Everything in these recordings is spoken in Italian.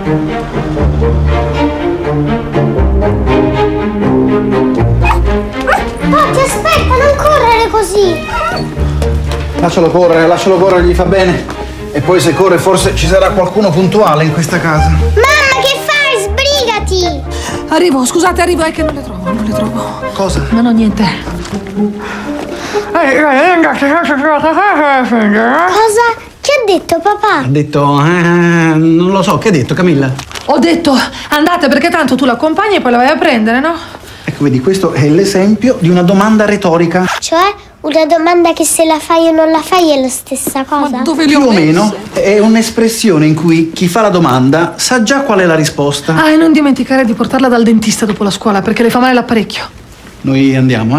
Totti, aspetta, non correre così! Lascialo correre, gli fa bene. E poi se corre forse ci sarà qualcuno puntuale in questa casa. Mamma, che fai? Sbrigati! Arrivo, scusate, arrivo, è che non le trovo. Cosa? Ma no, niente. Cosa? Che ha detto papà? Ha detto... non lo so, che ha detto Camilla? Ho detto, andate perché tanto tu l'accompagni e poi la vai a prendere, no? Ecco, vedi, questo è l'esempio di una domanda retorica. Cioè, una domanda che se la fai o non la fai è la stessa cosa? Ma dove li ho Più o messe? meno è un'espressione in cui chi fa la domanda sa già qual è la risposta. Ah, e non dimenticare di portarla dal dentista dopo la scuola perché le fa male l'apparecchio. Noi andiamo,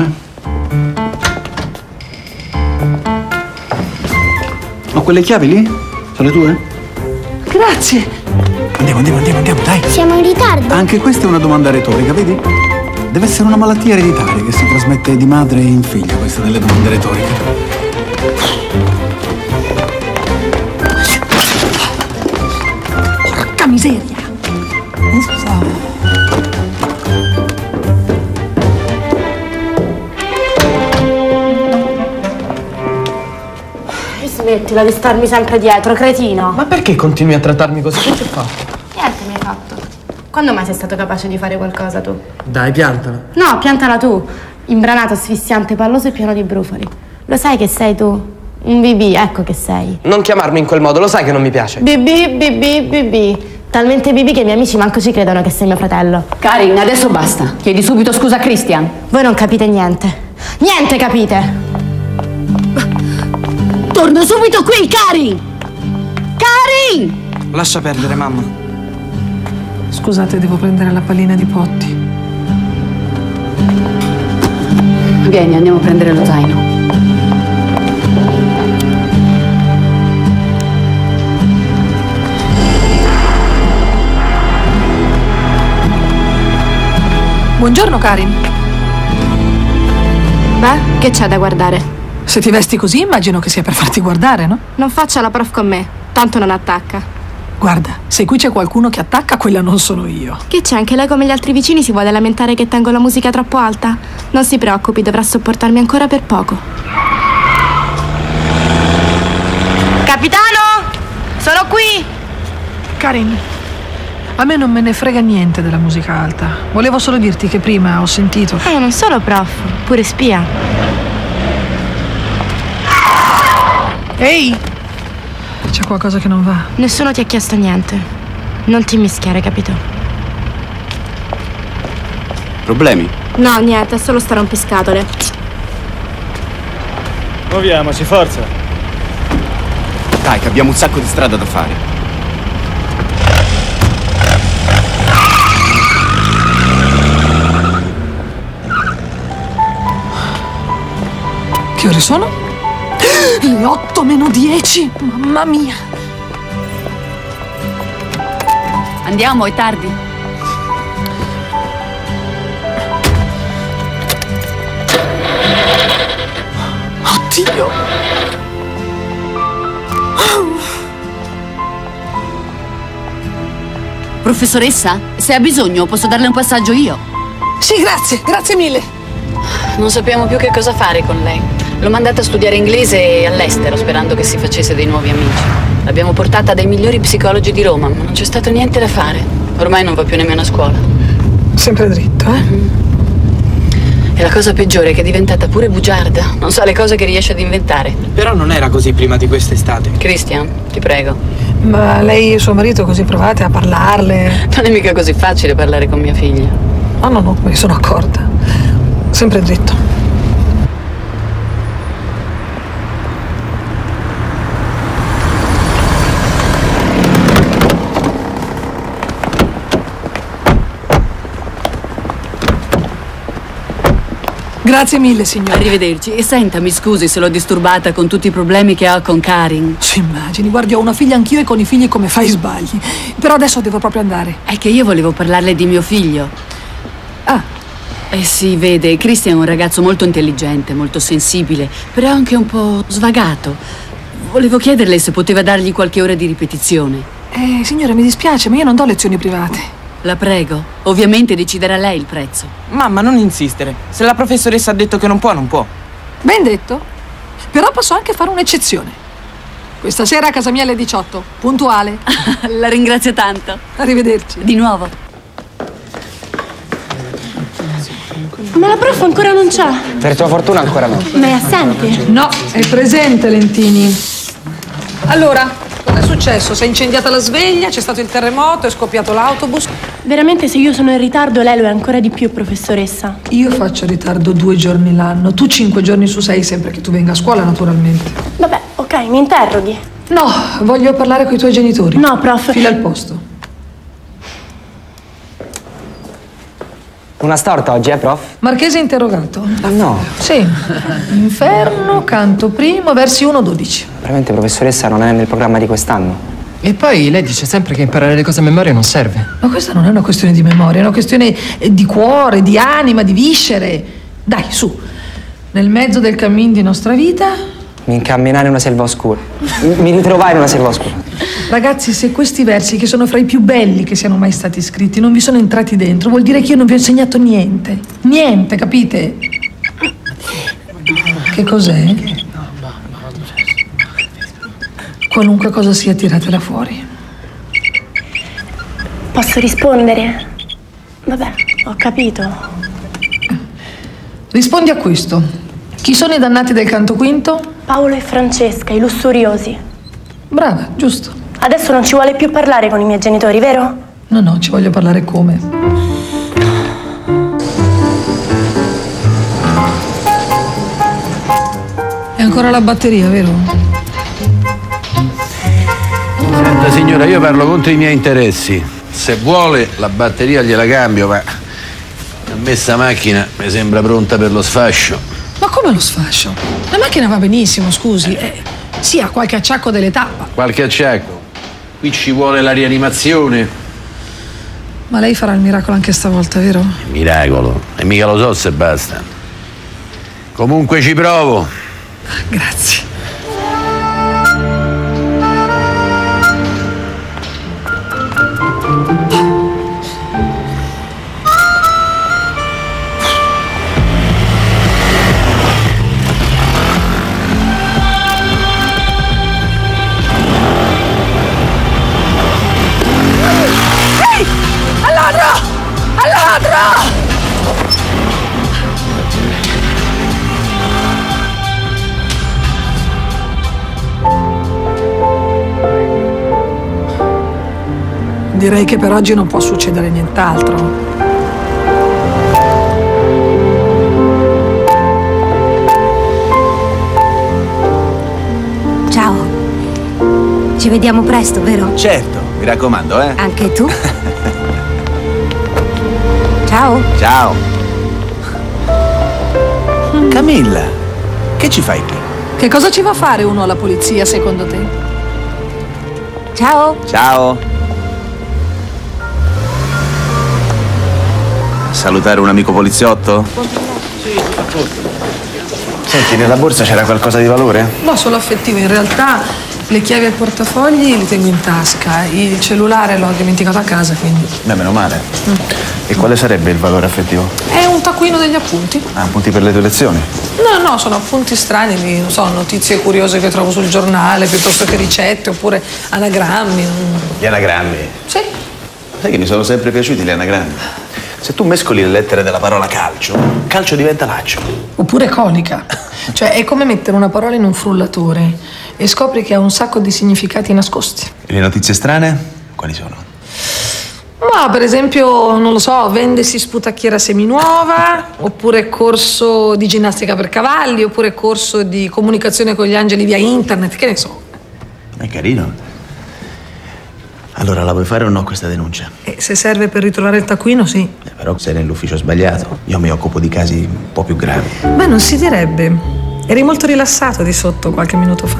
Ho quelle chiavi lì? Sono le tue? Grazie. Andiamo, dai. Siamo in ritardo? Anche questa è una domanda retorica, vedi? Deve essere una malattia ereditaria che si trasmette di madre in figlio, questa delle domande retoriche. Porca miseria. Smettila di starmi sempre dietro, cretino. Ma perché continui a trattarmi così? Che ti ho fatto? Niente mi hai fatto. Quando mai sei stato capace di fare qualcosa tu? Dai, piantala. No, piantala tu. Imbranato, asfissiante, palloso e pieno di brufoli. Lo sai che sei tu? Un bibì, ecco che sei. Non chiamarmi in quel modo, lo sai che non mi piace. Bibì. Talmente bibì che i miei amici manco ci credono che sei mio fratello. Karin, adesso basta. Chiedi subito scusa a Christian. Voi non capite niente. Niente capite! Torno subito qui, Karin! Karin! Lascia perdere, mamma. Scusate, devo prendere la pallina di Potti. Vieni, andiamo a prendere lo zaino. Buongiorno, Karin. Beh, che c'è da guardare? Se ti vesti così immagino che sia per farti guardare, no? Non faccia la prof con me, tanto non attacca. Guarda, se qui c'è qualcuno che attacca, quella non sono io. Che c'è? Anche lei come gli altri vicini si vuole lamentare che tengo la musica troppo alta? Non si preoccupi, dovrà sopportarmi ancora per poco. Capitano! Sono qui! Karin, a me non me ne frega niente della musica alta. Volevo solo dirti che prima ho sentito... Non solo prof, pure spia. Ehi! C'è qualcosa che non va. Nessuno ti ha chiesto niente. Non ti mischiare, capito? Problemi? No, niente, è solo sta rompiscatole. Muoviamoci, forza! Dai, che abbiamo un sacco di strada da fare. Che ore sono? Le 8 meno 10, mamma mia! Andiamo, è tardi. Oddio! Professoressa, se ha bisogno posso darle un passaggio io. Sì, grazie mille. Non sappiamo più che cosa fare con lei. L'ho mandata a studiare inglese all'estero, sperando che si facesse dei nuovi amici. L'abbiamo portata dai migliori psicologi di Roma, ma non c'è stato niente da fare. Ormai non va più nemmeno a scuola. Sempre dritto, E la cosa peggiore è che è diventata pure bugiarda. Non sa le cose che riesce ad inventare. Però non era così prima di quest'estate. Christian, ti prego. Ma lei e suo marito così provate a parlarle? Non è mica così facile parlare con mia figlia. No, me ne sono accorta. Sempre dritto. Grazie mille, signore. Arrivederci. E senta, mi scusi se l'ho disturbata con tutti i problemi che ho con Karin. Si immagini, guardi, ho una figlia anch'io e con i figli come fai sbagli. Però adesso devo proprio andare. È che io volevo parlarle di mio figlio. Ah. Eh sì, vede, Christian è un ragazzo molto intelligente, molto sensibile, però anche un po' svagato. Volevo chiederle se poteva dargli qualche ora di ripetizione. Signora, mi dispiace, ma io non do lezioni private. La prego, ovviamente deciderà lei il prezzo. Mamma, non insistere. Se la professoressa ha detto che non può, non può. Ben detto. Però posso anche fare un'eccezione. Questa sera a casa mia alle 18, puntuale. La ringrazio tanto. Arrivederci. Di nuovo. Ma la prof ancora non c'è. Per tua fortuna ancora no. Ma è assente? No, è presente, Lentini. Allora, cosa è successo? Si è incendiata la sveglia, c'è stato il terremoto, è scoppiato l'autobus. Veramente se io sono in ritardo lei lo è ancora di più, professoressa. Io faccio ritardo 2 giorni l'anno, tu 5 giorni su 6, sempre che tu venga a scuola, naturalmente. Vabbè, ok, mi interroghi. No, voglio parlare con i tuoi genitori. No, prof. Fila al posto. Una storta oggi, prof? Marchese interrogato. Ah, no. Sì. Inferno, canto primo, versi 1-12. Veramente, professoressa, non è nel programma di quest'anno. E poi lei dice sempre che imparare le cose a memoria non serve. Ma questa non è una questione di memoria, è una questione di cuore, di anima, di viscere. Dai, su. Nel mezzo del cammin di nostra vita... Mi incamminai in una selva oscura. Mi ritrovai in una selva oscura. Ragazzi, se questi versi, che sono fra i più belli che siano mai stati scritti, non vi sono entrati dentro, vuol dire che io non vi ho insegnato niente. Niente, capite? Che cos'è? Qualunque cosa sia, tiratela fuori. Posso rispondere? Vabbè, ho capito. Rispondi a questo. Chi sono i dannati del canto quinto? Paolo e Francesca, i lussuriosi. Brava, giusto. Adesso non ci vuole più parlare con i miei genitori, vero? No, ci voglio parlare come. È ancora la batteria, vero? Senta signora, io parlo contro i miei interessi. Se vuole la batteria gliela cambio, ma a me sta macchina mi sembra pronta per lo sfascio. Ma come lo sfascio? La macchina va benissimo, scusi. Sì, ha qualche acciacco dell'età. Qualche acciacco? Qui ci vuole la rianimazione. Ma lei farà il miracolo anche stavolta, vero? Miracolo? E mica lo so se basta. Comunque ci provo. Grazie. Direi che per oggi non può succedere nient'altro. Ciao. Ci vediamo presto, vero? Certo, mi raccomando, eh? Anche tu? Ciao. Ciao. Camilla, che ci fai qui? Che cosa ci va a fare uno alla polizia, secondo te? Ciao. Ciao. Salutare un amico poliziotto? Sì, tutto a posto. Senti, nella borsa c'era qualcosa di valore? No, solo affettivo. In realtà le chiavi al portafogli li tengo in tasca. Il cellulare l'ho dimenticato a casa, quindi... Beh, meno male. E quale sarebbe il valore affettivo? È un taccuino degli appunti. Ah, appunti per le tue lezioni? No, sono appunti strani, non so, notizie curiose che trovo sul giornale, piuttosto che ricette, oppure anagrammi. Gli anagrammi? Sì. Sai che mi sono sempre piaciuti gli anagrammi? Se tu mescoli le lettere della parola calcio, calcio diventa laccio. Oppure colica. Cioè, è come mettere una parola in un frullatore e scopri che ha un sacco di significati nascosti. E le notizie strane? Quali sono? Ma, per esempio, non lo so, vendesi sputacchiera seminuova, oppure corso di ginnastica per cavalli, oppure corso di comunicazione con gli angeli via internet, che ne so. È carino. Allora, la vuoi fare o no questa denuncia? E se serve per ritrovare il taccuino, sì. Però sei nell'ufficio sbagliato. Io mi occupo di casi un po' più gravi. Beh, non si direbbe. Eri molto rilassato di sotto qualche minuto fa.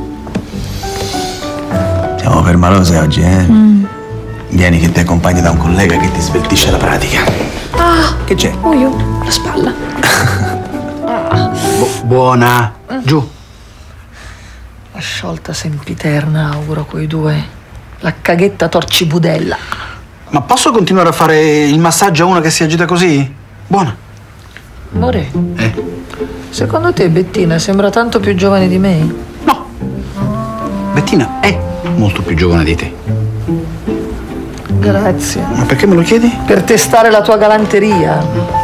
Siamo permalose oggi, eh? Vieni che ti accompagno da un collega che ti sveltisce la pratica. Ah! Che c'è? Io, la spalla. Buona. Giù. La sciolta sempiterna auguro coi due. La caghetta torcibudella. Ma posso continuare a fare il massaggio a una che si agita così? Buona. Amore, secondo te Bettina sembra tanto più giovane di me? No. Bettina è molto più giovane di te. Grazie. Ma perché me lo chiedi? Per testare la tua galanteria.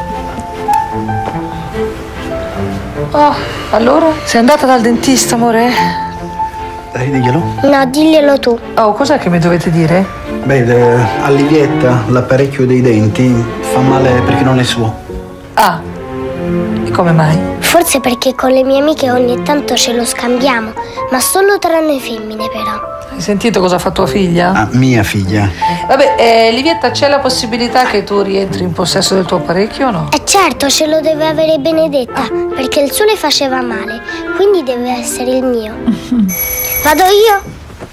Oh, allora? Sei andata dal dentista, amore? Dai, diglielo. No, diglielo tu. Oh, cos'è che mi dovete dire? Beh, a Livietta l'apparecchio dei denti fa male perché non è suo. Ah, e come mai? Forse perché con le mie amiche ogni tanto ce lo scambiamo, ma solo tra noi femmine però. Hai sentito cosa fa tua figlia? Ah, mia figlia. Vabbè, Livietta, c'è la possibilità che tu rientri in possesso del tuo apparecchio o no? Certo, ce lo deve avere Benedetta, perché il suo le faceva male, quindi deve essere il mio. Vado io?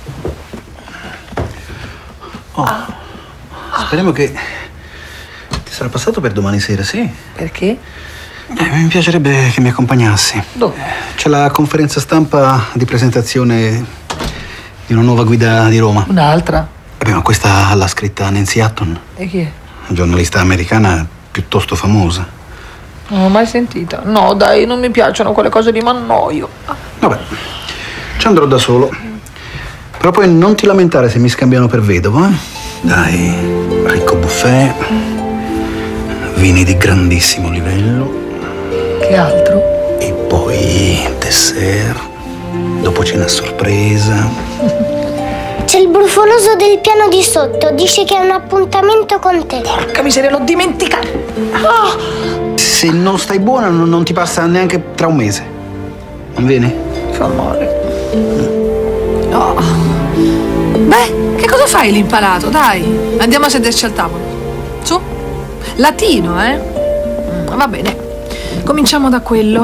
Speriamo che ti sarà passato per domani sera, sì? Perché? Mi piacerebbe che mi accompagnassi. Dove? C'è la conferenza stampa di presentazione di una nuova guida di Roma. Un'altra? Ma questa l'ha scritta Nancy Hutton, E chi è? giornalista americana piuttosto famosa. Non l'ho mai sentita. No, dai, non mi piacciono quelle cose di mannoio. Vabbè, ci andrò da solo. Però poi non ti lamentare se mi scambiano per vedovo, eh? Dai, ricco buffet, vini di grandissimo livello. Che altro? E poi dessert, dopo cena a sorpresa. C'è il brufoloso del piano di sotto, dice che ha un appuntamento con te. Porca miseria, l'ho dimenticato. Se non stai buona non ti passa neanche tra un mese. Non vieni? Fa male. No. Beh, che cosa fai l'impalato? Dai, andiamo a sederci al tavolo. Su. Latino, eh? Va bene. Cominciamo da quello.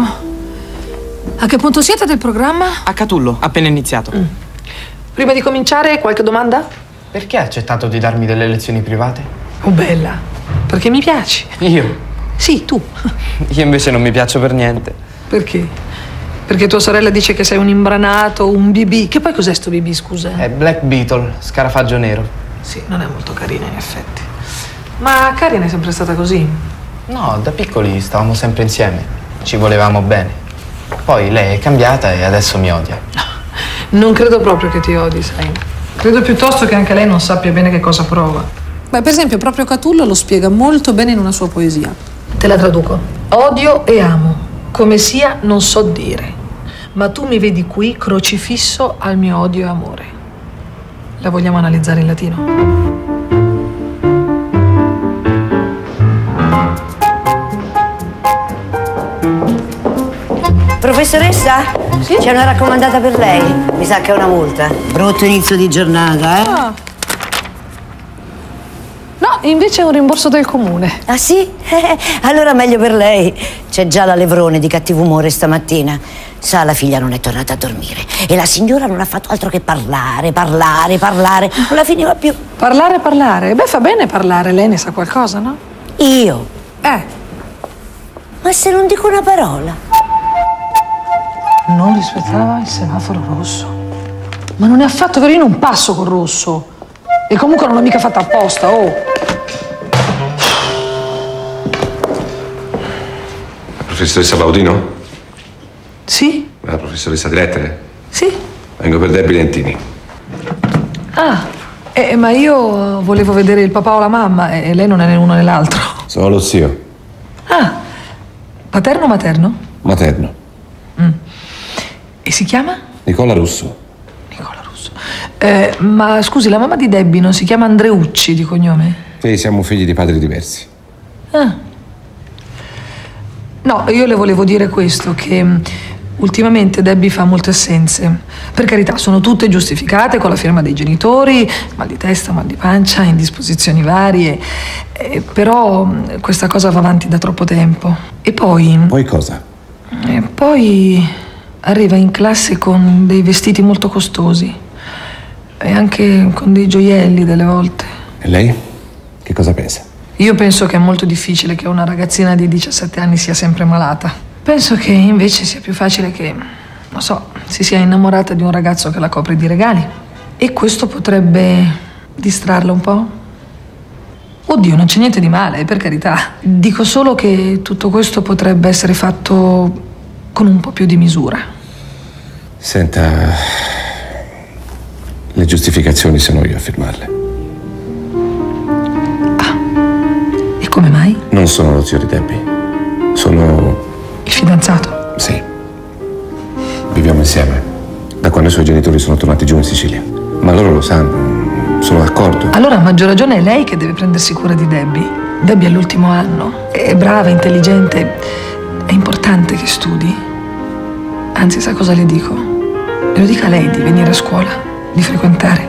A che punto siete del programma? A Catullo, appena iniziato. Prima di cominciare, qualche domanda? Perché ha accettato di darmi delle lezioni private? Oh, bella. Perché mi piaci. Io? Sì, tu. Io invece non mi piaccio per niente. Perché? Perché tua sorella dice che sei un imbranato, un BB. Che poi cos'è sto BB, scusa? È Black Beetle, scarafaggio nero. Sì, non è molto carina in effetti. Ma Karin è sempre stata così? No, da piccoli stavamo sempre insieme. Ci volevamo bene. Poi lei è cambiata e adesso mi odia. Non credo proprio che ti odi, sai. Credo piuttosto che anche lei non sappia bene che cosa prova. Beh, per esempio, proprio Catullo lo spiega molto bene in una sua poesia. Te la traduco. Odio e amo. Come sia non so dire. Ma tu mi vedi qui crocifisso al mio odio e amore. La vogliamo analizzare in latino? Professoressa? Sì? C'è una raccomandata per lei. Mi sa che è una multa. Brutto inizio di giornata, eh? Ah. No, invece è un rimborso del comune. Ah sì? Allora meglio per lei. C'è già la Levrone di cattivo umore stamattina. Sa, la figlia non è tornata a dormire. E la signora non ha fatto altro che parlare. Non la finiva più. Parlare? Beh, fa bene parlare, lei ne sa qualcosa, no? Io? Ma se non dico una parola? Non rispettava il semaforo rosso. Ma non è affatto vero, io non passo col rosso. E comunque non l'ho mica fatta apposta, oh. Professoressa Baudino? Sì? La professoressa di lettere? Sì? Vengo per Debbie Lentini. Ah, ma io volevo vedere il papà o la mamma e lei non è né uno né l'altro. Sono lo zio. Ah, paterno o materno? Materno. E si chiama? Nicola Russo. Ma scusi, la mamma di Debbie non si chiama Andreucci di cognome? Sì, siamo figli di padri diversi. Ah. No, io le volevo dire questo, che ultimamente Debbie fa molte assenze. Per carità, sono tutte giustificate con la firma dei genitori, mal di testa, mal di pancia, indisposizioni varie. Però questa cosa va avanti da troppo tempo. E poi... Poi cosa? Poi arriva in classe con dei vestiti molto costosi. E anche con dei gioielli delle volte. E lei? Che cosa pensa? Io penso che è molto difficile che una ragazzina di 17 anni sia sempre malata. Penso che invece sia più facile che, non so, si sia innamorata di un ragazzo che la copre di regali. E questo potrebbe distrarla un po'? Oddio, non c'è niente di male, per carità. Dico solo che tutto questo potrebbe essere fatto con un po' più di misura. Senta, le giustificazioni sono io a firmarle. E come mai? Non sono lo zio di Debbie. Sono... Il fidanzato? Sì. Viviamo insieme da quando i suoi genitori sono tornati giù in Sicilia. Ma loro lo sanno, sono d'accordo. Allora a maggior ragione è lei che deve prendersi cura di Debbie. Debbie è all'ultimo anno, è brava, intelligente, è importante che studi. Anzi, sa cosa le dico? Le lo dica lei di venire a scuola, di frequentare.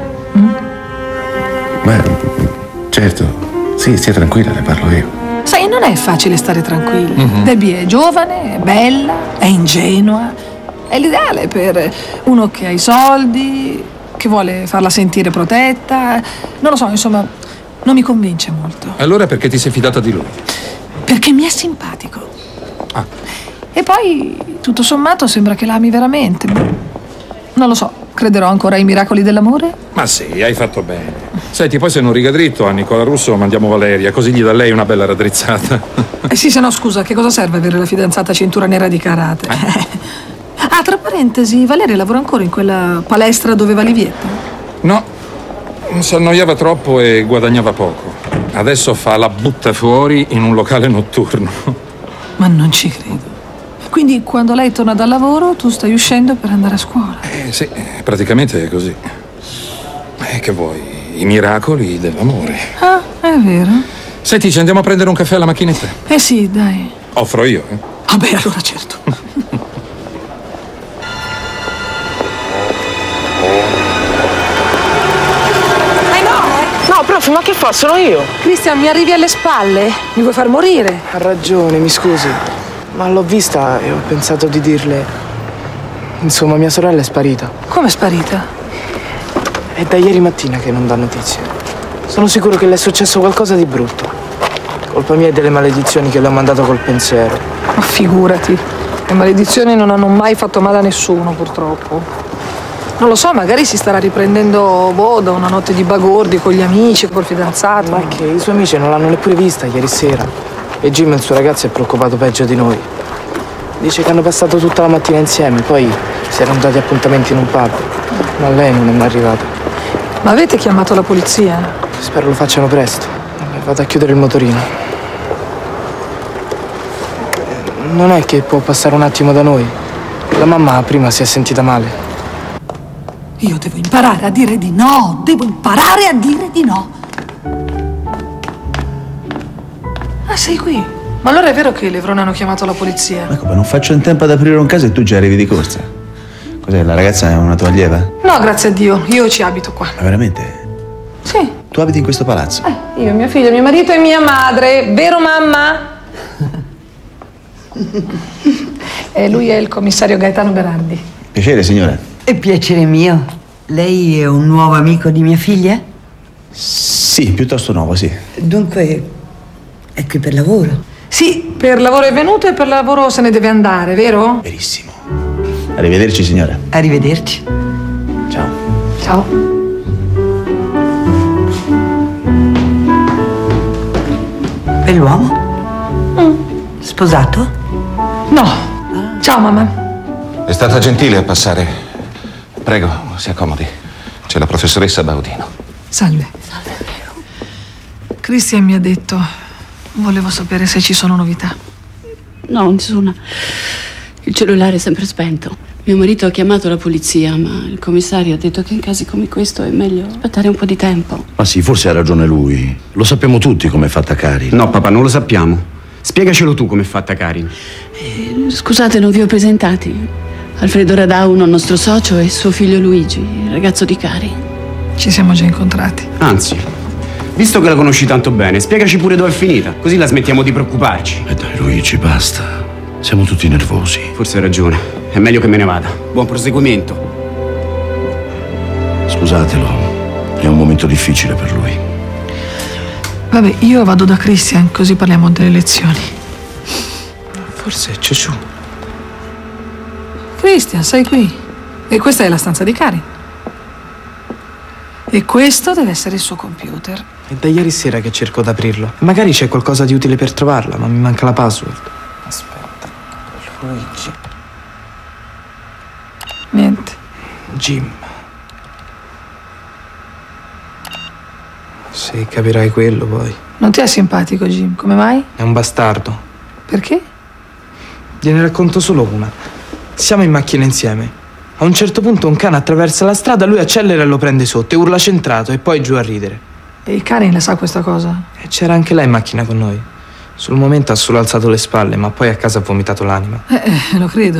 Ma certo, sì, stia tranquilla, ne parlo io. Sai, non è facile stare tranquilli. Debbie è giovane, è bella, è ingenua. È l'ideale per uno che ha i soldi, che vuole farla sentire protetta. Non lo so, insomma, non mi convince molto. Allora perché ti sei fidata di lui? Perché mi è simpatico. E poi, tutto sommato, sembra che l'ami veramente. Non lo so, crederò ancora ai miracoli dell'amore? Ma sì, hai fatto bene. Senti, poi se non riga dritto a Nicola Russo mandiamo Valeria, così gli dà lei una bella raddrizzata. Sì, se no, scusa, che cosa serve avere la fidanzata cintura nera di karate? Ah, tra parentesi, Valeria lavora ancora in quella palestra dove va Livietta? No, si annoiava troppo e guadagnava poco. Adesso fa la butta fuori in un locale notturno. Ma non ci credo. Quindi quando lei torna dal lavoro tu stai uscendo per andare a scuola? Sì, praticamente è così. Che vuoi? I miracoli dell'amore. Ah, è vero. Senti, ci andiamo a prendere un caffè alla macchinetta? Sì, dai. Offro io, Vabbè, allora certo. No, prof, ma che fa? Sono io. Cristian, mi arrivi alle spalle? Mi vuoi far morire? Ha ragione, mi scusi. Ma l'ho vista e ho pensato di dirle... Insomma, mia sorella è sparita. Come è sparita? È da ieri mattina che non dà notizie. Sono sicuro che le è successo qualcosa di brutto. Colpa mia e delle maledizioni che le ho mandato col pensiero. Ma figurati. Le maledizioni non hanno mai fatto male a nessuno, purtroppo. Non lo so, magari si starà riprendendo da una notte di bagordi con gli amici, col fidanzato. Ma che i suoi amici non l'hanno neppure vista ieri sera. E Jim, il suo ragazzo, è preoccupato peggio di noi. Dice che hanno passato tutta la mattina insieme, poi si erano dati appuntamenti in un pub. Ma lei non è mai arrivata. Ma avete chiamato la polizia? Spero lo facciano presto. Vado a chiudere il motorino. Non è che può passare un attimo da noi? La mamma prima si è sentita male. Io devo imparare a dire di no, devo imparare a dire di no. Ah, sei qui? Ma allora è vero che Levrone hanno chiamato la polizia? Ma come, non faccio in tempo ad aprire un caso e tu già arrivi di corsa? Cos'è, la ragazza è una tua allieva? No, grazie a Dio, io ci abito qua. Ma veramente? Sì. Tu abiti in questo palazzo? Io, mio figlio, mio marito e mia madre, vero mamma? E lui è il commissario Gaetano Berardi. Piacere, signora. È piacere mio. Lei è un nuovo amico di mia figlia? Sì, piuttosto nuovo, sì. Dunque, è qui per lavoro? Sì, per lavoro è venuto e per lavoro se ne deve andare, vero? Verissimo. Arrivederci, signora. Arrivederci. Ciao. Ciao. Bell'uomo? Sposato? No. Ciao, mamma. È stata gentile a passare. Prego, si accomodi. C'è la professoressa Baudino. Salve. Salve, prego. Cristian mi ha detto, volevo sapere se ci sono novità. No, nessuna. Il cellulare è sempre spento. Mio marito ha chiamato la polizia, ma il commissario ha detto che in casi come questo è meglio aspettare un po' di tempo. Ma sì, forse ha ragione lui. Lo sappiamo tutti com'è fatta Karin. No, papà, non lo sappiamo. Spiegacelo tu com'è fatta Karin. Scusate, non vi ho presentati. Alfredo Radauno, nostro socio, e suo figlio Luigi, il ragazzo di Karin. Ci siamo già incontrati. Anzi, visto che la conosci tanto bene, spiegaci pure dove è finita, così la smettiamo di preoccuparci. Dai, Luigi, basta. Siamo tutti nervosi. Forse hai ragione. È meglio che me ne vada. Buon proseguimento. Scusatelo, è un momento difficile per lui. Vabbè, io vado da Cristian, così parliamo delle lezioni. Forse c'è su. Cristian, sei qui? E questa è la stanza di Karin. E questo deve essere il suo computer. È da ieri sera che cerco di aprirlo. Magari c'è qualcosa di utile per trovarla, ma mi manca la password. Aspetta. Luigi. Niente. Jim. Se capirai quello poi. Non ti è simpatico, Jim? Come mai? È un bastardo. Perché? Gliene racconto solo una. Siamo in macchina insieme. A un certo punto un cane attraversa la strada, lui accelera e lo prende sotto e urla centrato e poi giù a ridere. E il cane la sa questa cosa? E c'era anche lei in macchina con noi. Sul momento ha solo alzato le spalle, ma poi a casa ha vomitato l'anima. Lo credo.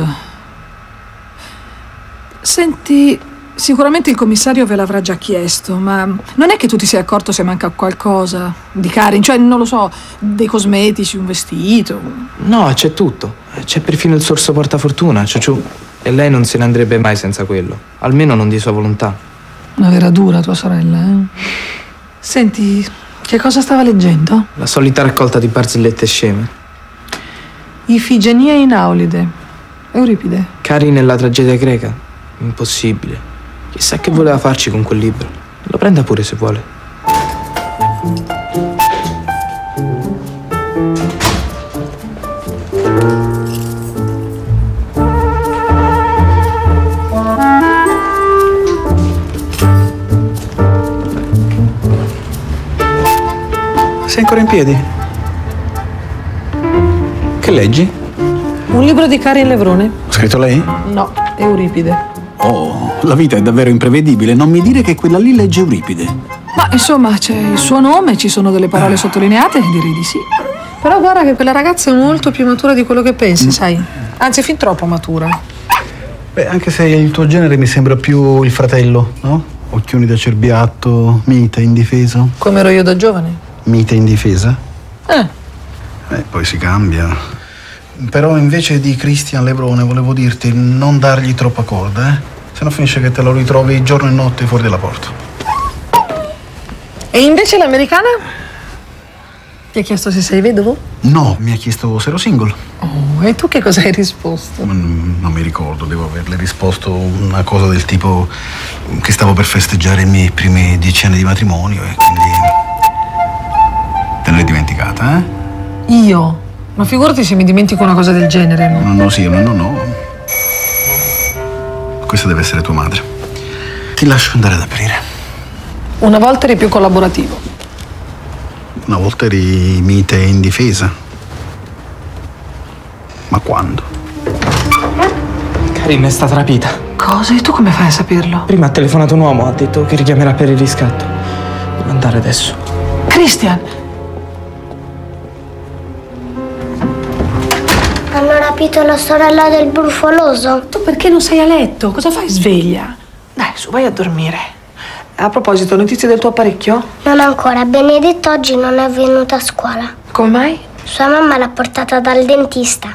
Senti, sicuramente il commissario ve l'avrà già chiesto, ma non è che tu ti sei accorto se manca qualcosa di Karin? Cioè, non lo so, dei cosmetici, un vestito? No, c'è tutto. C'è perfino il sorso portafortuna, ciuciù. E lei non se ne andrebbe mai senza quello. Almeno non di sua volontà. Una vera dura tua sorella, eh? Senti, che cosa stava leggendo? La solita raccolta di barzellette sceme. Ifigenia in Aulide. Euripide. Karin e la tragedia greca. Impossibile. Chissà che voleva farci con quel libro. Lo prenda pure se vuole. Sei ancora in piedi? Che leggi? Un libro di Karin Levrone. Ha scritto lei? No, Euripide. Oh, la vita è davvero imprevedibile. Non mi dire che quella lì legge Euripide. Ma insomma, c'è il suo nome, ci sono delle parole sottolineate, direi di sì. Però guarda che quella ragazza è molto più matura di quello che pensi, sai? Anzi, fin troppo matura. Beh, anche se il tuo genere mi sembra più il fratello, no? Occhioni da cerbiatto, mite, indifeso. Come ero io da giovane. Mite indifesa? Poi si cambia. Però invece di Christian Levrone volevo dirti non dargli troppa corda, eh? Se no finisce che te lo ritrovi giorno e notte fuori dalla porta. E invece l'americana? Ti ha chiesto se sei vedovo? No, mi ha chiesto se ero single. Oh, e tu che cosa hai risposto? Non mi ricordo, devo averle risposto una cosa del tipo che stavo per festeggiare i miei primi 10 anni di matrimonio e quindi... Te ne l'hai dimenticata, eh? Io? Ma figurati se mi dimentico una cosa del genere, no? No. Questa deve essere tua madre. Ti lascio andare ad aprire. Una volta eri più collaborativo. Una volta eri mite e indifesa. Ma quando? Karin è stata rapita. Cosa? E tu come fai a saperlo? Prima ha telefonato un uomo, ha detto che richiamerà per il riscatto. Devo andare adesso. Christian! Hanno rapito la sorella del brufoloso? Tu perché non sei a letto? Cosa fai sveglia? Dai, su, vai a dormire. A proposito, notizie del tuo apparecchio? Non ancora. Benedetto oggi non è venuta a scuola. Come mai? Sua mamma l'ha portata dal dentista.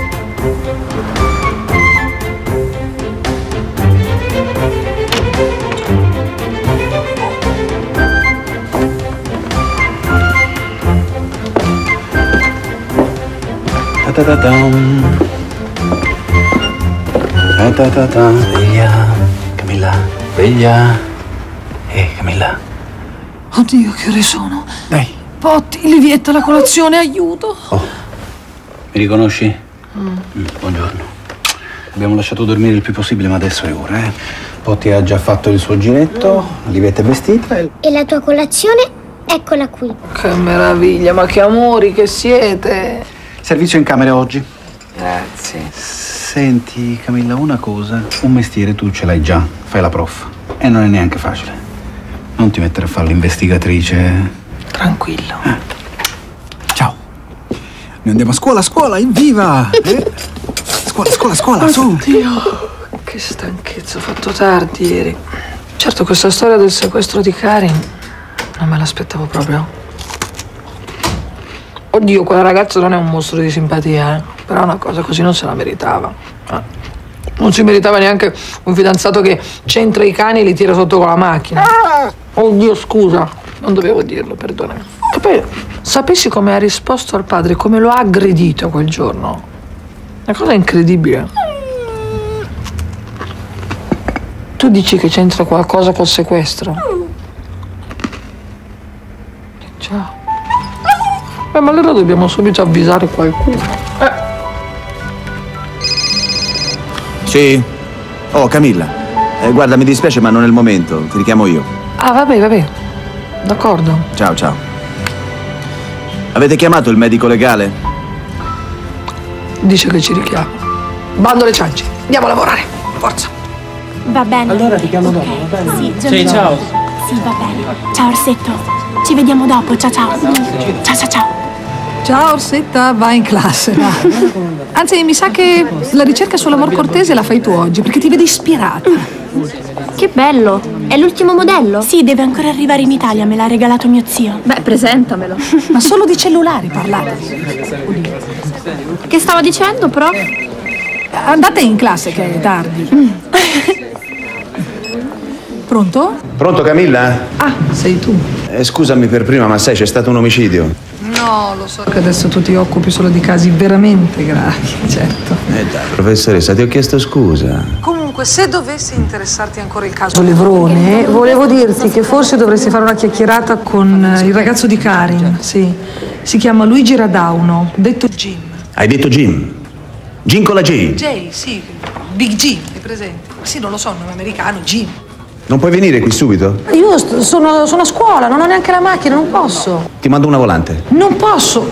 Sveglia, Camilla, sveglia. Camilla. Oddio, che ore sono? Dai. Potti, Livietta, la colazione, aiuto. Oh, mi riconosci? Buongiorno. Abbiamo lasciato dormire il più possibile, ma adesso è ora, eh. Potti ha già fatto il suo giretto, Livietta è vestita e... E la tua colazione? Eccola qui. Che meraviglia, ma che amori che siete. Servizio in camera oggi. Grazie. Senti, Camilla, una cosa. Un mestiere tu ce l'hai già, fai la prof. E non è neanche facile. Non ti mettere a fare l'investigatrice. Tranquillo. Ciao. Noi andiamo a scuola, evviva! Scuola, su! Oddio, che stanchezza, ho fatto tardi ieri. Certo, questa storia del sequestro di Karin non me l'aspettavo proprio. Oddio, quella ragazza non è un mostro di simpatia, eh? Però una cosa così non se la meritava. Non si meritava neanche un fidanzato che centra i cani e li tira sotto con la macchina. Oddio, scusa, non dovevo dirlo, perdonami. E poi, sapessi come ha risposto al padre, come lo ha aggredito quel giorno? Una cosa incredibile. Tu dici che c'entra qualcosa col sequestro? Ciao. Ma allora dobbiamo subito avvisare qualcuno. Sì? Oh, Camilla. Guarda, mi dispiace, ma non è il momento. Ti richiamo io. Ah, vabbè. D'accordo. Ciao. Avete chiamato il medico legale? Dice che ci richiama. Bando le ciance. Andiamo a lavorare. Forza. Va bene. Allora ti chiamo dopo, va bene? Sì, ciao. Sì, va bene. Ciao Orsetto. Ci vediamo dopo. Ciao. Ciao. Ciao Orsetta, vai in classe. Va. Anzi, mi sa che la ricerca sull'amor cortese la fai tu oggi, perché ti vedi ispirata. Che bello. È l'ultimo modello? Sì, deve ancora arrivare in Italia. Me l'ha regalato mio zio. Beh, presentamelo. Ma solo di cellulari parlate. Che stava dicendo, prof? Andate in classe che è tardi. Pronto? Pronto, Camilla? Ah, sei tu. Scusami per prima, ma sai, c'è stato un omicidio. No, lo so che adesso tu ti occupi solo di casi veramente gravi, certo. Dai, professoressa, ti ho chiesto scusa. Comunque, se dovesse interessarti ancora il caso Levrone, volevo dirti che forse dovresti fare una chiacchierata con il ragazzo di Karin, sì. Si chiama Luigi Radauno, detto Jim. Hai detto Jim? Jim con la J? Jay, sì, Big Jim, è presente? Sì, non lo so, nome americano, Jim. Non puoi venire qui subito? Io sono a scuola, non ho neanche la macchina, non posso. Ti mando una volante. Non posso.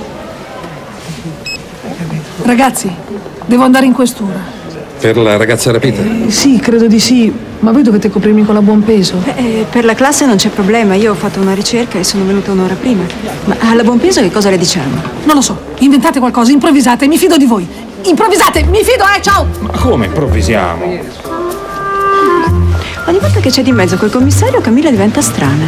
Ragazzi, devo andare in questura. Per la ragazza rapita? Sì, credo di sì, ma voi dovete coprirmi con la buon peso. Per la classe non c'è problema, io ho fatto una ricerca e sono venuta un'ora prima. Ma alla buon peso che cosa le diciamo? Non lo so, inventate qualcosa, improvvisate, mi fido di voi. Improvvisate, mi fido, ciao! Ma come improvvisiamo? Ogni volta che c'è di mezzo quel commissario, Camilla diventa strana.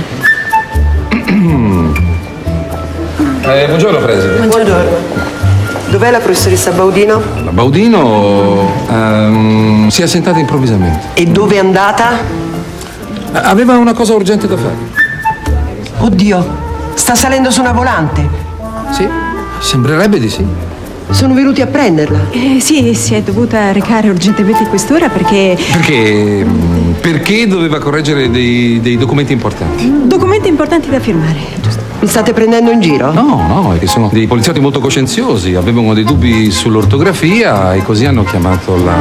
Buongiorno, preside. Buongiorno. Dov'è la professoressa Baudino? La Baudino si è assentata improvvisamente. E dove è andata? Aveva una cosa urgente da fare. Oddio, sta salendo su una volante. Sì, sembrerebbe di sì. Sono venuti a prenderla. Sì, si è dovuta recare urgentemente in quest'ora perché... Perché doveva correggere dei documenti importanti. Documenti importanti da firmare, giusto? Mi state prendendo in giro? No, è che sono dei poliziotti molto coscienziosi, avevano dei dubbi sull'ortografia e così hanno chiamato la...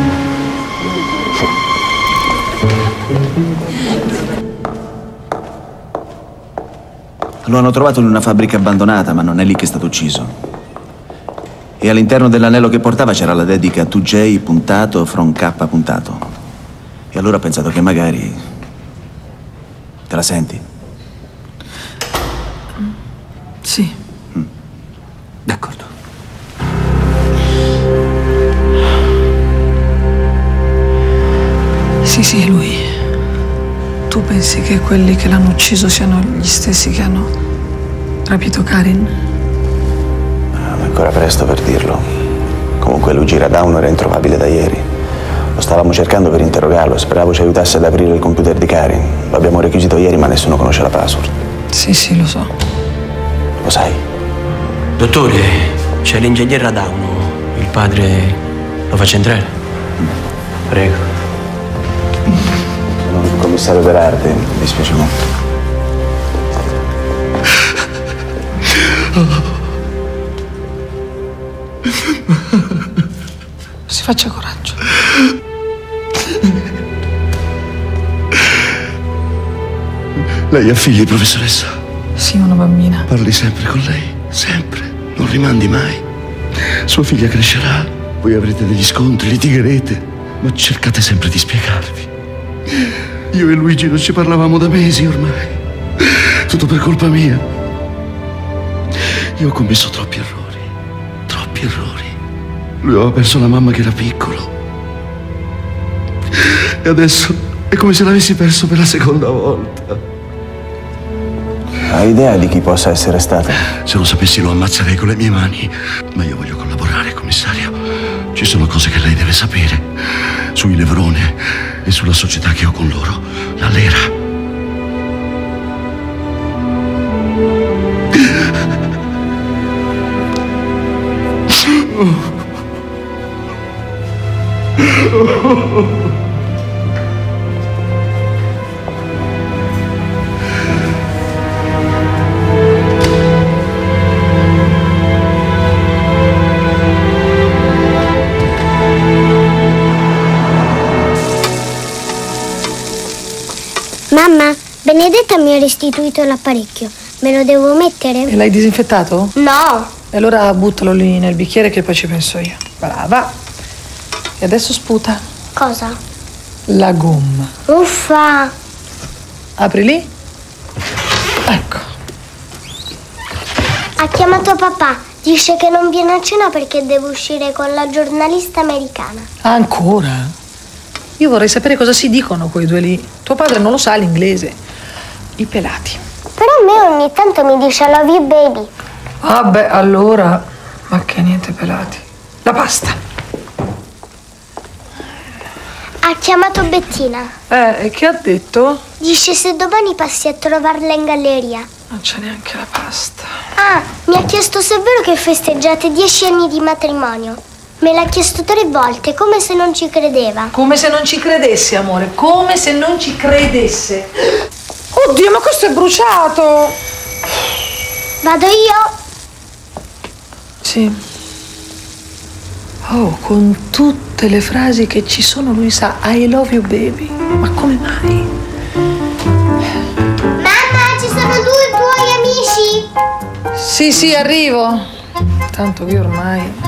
Lo hanno trovato in una fabbrica abbandonata, ma non è lì che è stato ucciso. E all'interno dell'anello che portava c'era la dedica to J puntato from K puntato. E allora ho pensato che magari... Te la senti? Sì. D'accordo. Sì, è lui. Tu pensi che quelli che l'hanno ucciso siano gli stessi che hanno rapito Karin? Ancora presto per dirlo. Comunque Luigi Radauno era introvabile da ieri. Lo stavamo cercando per interrogarlo, speravo ci aiutasse ad aprire il computer di Karin. Lo abbiamo requisito ieri, ma nessuno conosce la password. Sì, lo so. Lo sai? Dottore, c'è l'ingegnere Radauno. Il padre lo faccia entrare? Prego. Sono il commissario Berardi, mi dispiace molto. Si faccia coraggio. Lei ha figli, professoressa? Sì, una bambina. Parli sempre con lei, sempre. Non rimandi mai. Sua figlia crescerà, voi avrete degli scontri, litigherete, ma cercate sempre di spiegarvi. Io e Luigi non ci parlavamo da mesi ormai. Tutto per colpa mia. Io ho commesso troppi errori. Lui aveva perso la mamma che era piccolo. E adesso è come se l'avessi perso per la seconda volta. Hai idea di chi possa essere stato? Se lo sapessi lo ammazzerei con le mie mani. Ma io voglio collaborare, commissario. Ci sono cose che lei deve sapere. Sui Levrone e sulla società che ho con loro. La Lera. Benedetta mi ha restituito l'apparecchio. Me lo devo mettere? E l'hai disinfettato? No. E allora buttalo lì nel bicchiere che poi ci penso io. Brava. E adesso sputa. Cosa? La gomma. Uffa. Apri lì. Ecco. Ha chiamato papà. Dice che non viene a cena perché deve uscire con la giornalista americana. Ancora? Io vorrei sapere cosa si dicono quei due lì. Tuo padre non lo sa l'inglese. I pelati. Però a me ogni tanto mi dice I love you baby. Vabbè, allora. Ma che niente pelati. La pasta. Ha chiamato Bettina. E che ha detto? Dice se domani passi a trovarla in galleria. Non c'è neanche la pasta. Ah, mi ha chiesto se è vero che festeggiate 10 anni di matrimonio. Me l'ha chiesto 3 volte, come se non ci credeva. Come se non ci credesse, amore. Come se non ci credesse. Oddio, ma questo è bruciato. Vado io? Sì. Oh, con tutte le frasi che ci sono lui sa I love you baby. Ma come mai? Mamma, ci sono 2 tuoi amici? Sì, arrivo. Tanto io ormai...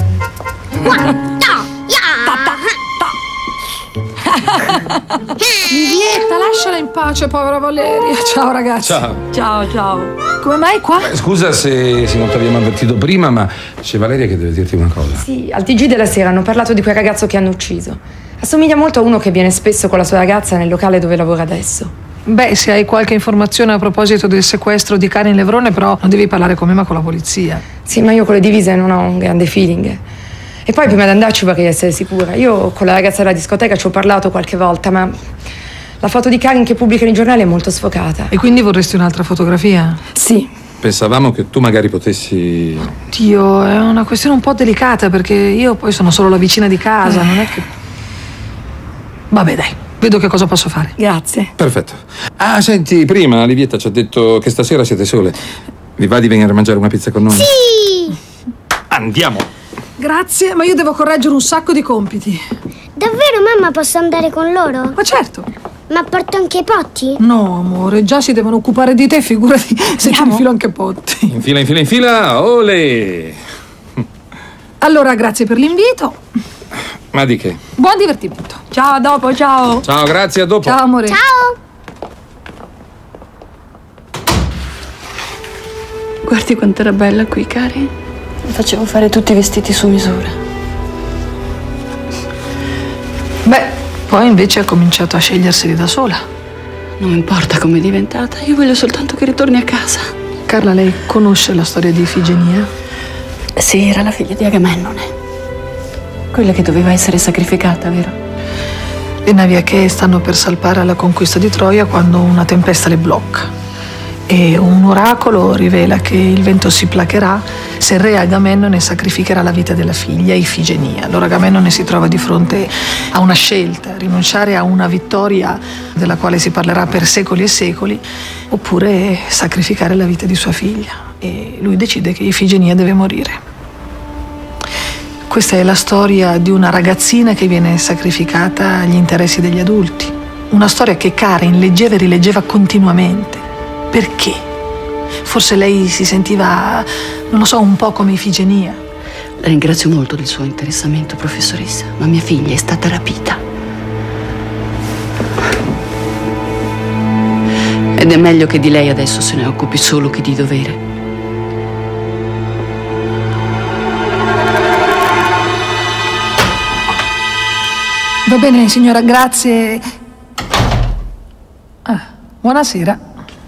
Vivietta, lasciala in pace, povera Valeria. Ciao ragazzi. Ciao. Come mai qua? Scusa se non ti abbiamo avvertito prima, ma c'è Valeria che deve dirti una cosa. Sì, al TG della sera hanno parlato di quel ragazzo che hanno ucciso. Assomiglia molto a uno che viene spesso con la sua ragazza nel locale dove lavora adesso. Beh, se hai qualche informazione a proposito del sequestro di Karin Levrone, però non devi parlare con me ma con la polizia. Sì, ma io con le divise non ho un grande feeling. E poi prima di andarci vorrei essere sicura. Io con la ragazza della discoteca ci ho parlato qualche volta, ma la foto di Karin che pubblica nei giornali è molto sfocata. E quindi vorresti un'altra fotografia? Sì. Pensavamo che tu magari potessi... Dio, è una questione un po' delicata perché io poi sono solo la vicina di casa, non è che... Vabbè, dai, vedo che cosa posso fare. Grazie. Perfetto. Ah, senti, prima Livietta ci ha detto che stasera siete sole. Vi va di venire a mangiare una pizza con noi? Sì! Andiamo! Grazie, ma io devo correggere un sacco di compiti. Davvero, mamma, posso andare con loro? Ma certo. Ma porto anche i potti? No, amore, già si devono occupare di te, figurati se ti infilo anche potti. In fila, ole! Allora, grazie per l'invito. Ma di che? Buon divertimento. Ciao, a dopo, ciao. Ciao, grazie, a dopo. Ciao, amore. Ciao! Guardi quanto era bella qui, Karin. Mi facevo fare tutti i vestiti su misura. Beh, poi invece ha cominciato a sceglierseli da sola. Non mi importa come è diventata, io voglio soltanto che ritorni a casa. Carla, lei conosce la storia di Ifigenia? Sì, era la figlia di Agamennone. Quella che doveva essere sacrificata, vero? Le navi Achee stanno per salpare alla conquista di Troia quando una tempesta le blocca. E un oracolo rivela che il vento si placherà se il re Agamennone sacrificherà la vita della figlia Ifigenia. Allora Agamennone si trova di fronte a una scelta: rinunciare a una vittoria della quale si parlerà per secoli e secoli, oppure sacrificare la vita di sua figlia. E lui decide che Ifigenia deve morire. Questa è la storia di una ragazzina che viene sacrificata agli interessi degli adulti. Una storia che Karin leggeva e rileggeva continuamente. Perché? Forse lei si sentiva, non lo so, un po' come Ifigenia. La ringrazio molto del suo interessamento, professoressa, ma mia figlia è stata rapita. Ed è meglio che di lei adesso se ne occupi solo chi di dovere. Va bene, signora, grazie. Buonasera.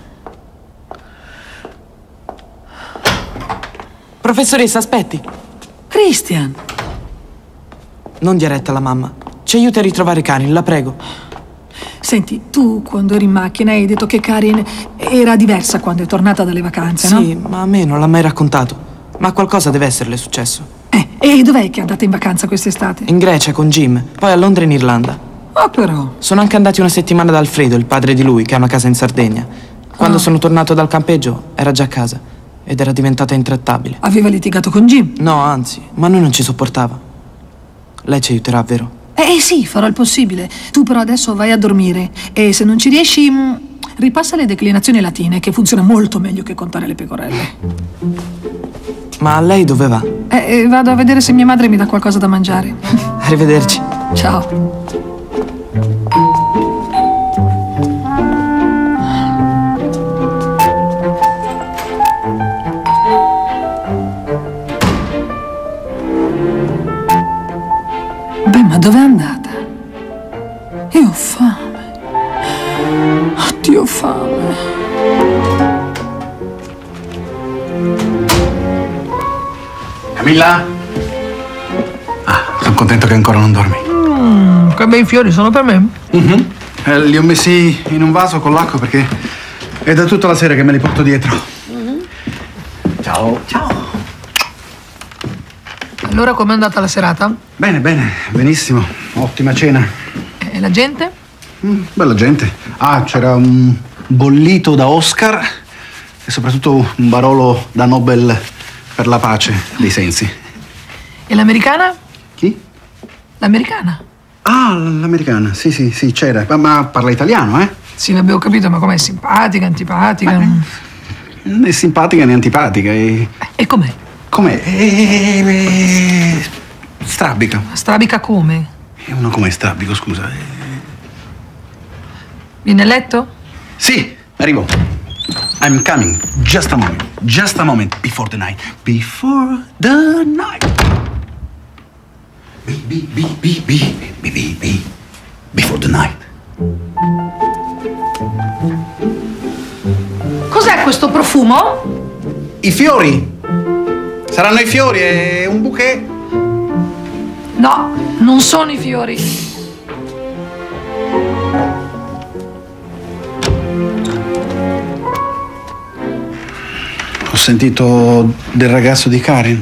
Professoressa, aspetti. Christian. Non dia retta alla mamma. Ci aiuti a ritrovare Karin, la prego. Senti, tu quando eri in macchina hai detto che Karin era diversa quando è tornata dalle vacanze, no? Sì, ma a me non l'ha mai raccontato. Ma qualcosa deve esserle successo. E dov'è che è andata in vacanza quest'estate? In Grecia con Jim, poi a Londra e in Irlanda. Ah, però. Sono anche andati una settimana da Alfredo, il padre di lui, che ha una casa in Sardegna. Quando sono tornato dal campeggio, era già a casa. Ed era diventata intrattabile. Aveva litigato con Jim? No, anzi, ma lui non ci sopportava. Lei ci aiuterà, vero? Sì, farò il possibile. Tu però adesso vai a dormire. E se non ci riesci, ripassa le declinazioni latine, che funziona molto meglio che contare le pecorelle. Ma lei dove va? Vado a vedere se mia madre mi dà qualcosa da mangiare. Arrivederci. Ciao. Beh, ma dov'è andata? Io ho fame. Oddio, ho fame. Camilla? Sono contento che ancora non dormi. Che bei fiori, sono per me? Li ho messi in un vaso con l'acqua perché è da tutta la sera che me li porto dietro. Ciao. Ciao. Allora, com'è andata la serata? Bene, benissimo. Ottima cena. E la gente? Bella gente. C'era un bollito da Oscar e soprattutto un Barolo da Nobel per la pace dei sensi. E l'americana? Chi? L'americana. L'americana, sì, c'era. Ma parla italiano, eh? Sì, l'abbiamo capito, ma com'è? Simpatica, antipatica? Né simpatica né antipatica. E com'è? Com'è? Strabica. Strabica come? Uno com'è strabico, scusa? Viene a letto? Sì, arrivo. I'm coming. Just a moment. Just a moment. Before the night. Before the night. Before the night. Cos'è questo profumo? I fiori. Saranno i fiori, è un bouquet. No, non sono i fiori. Ho sentito del ragazzo di Karen.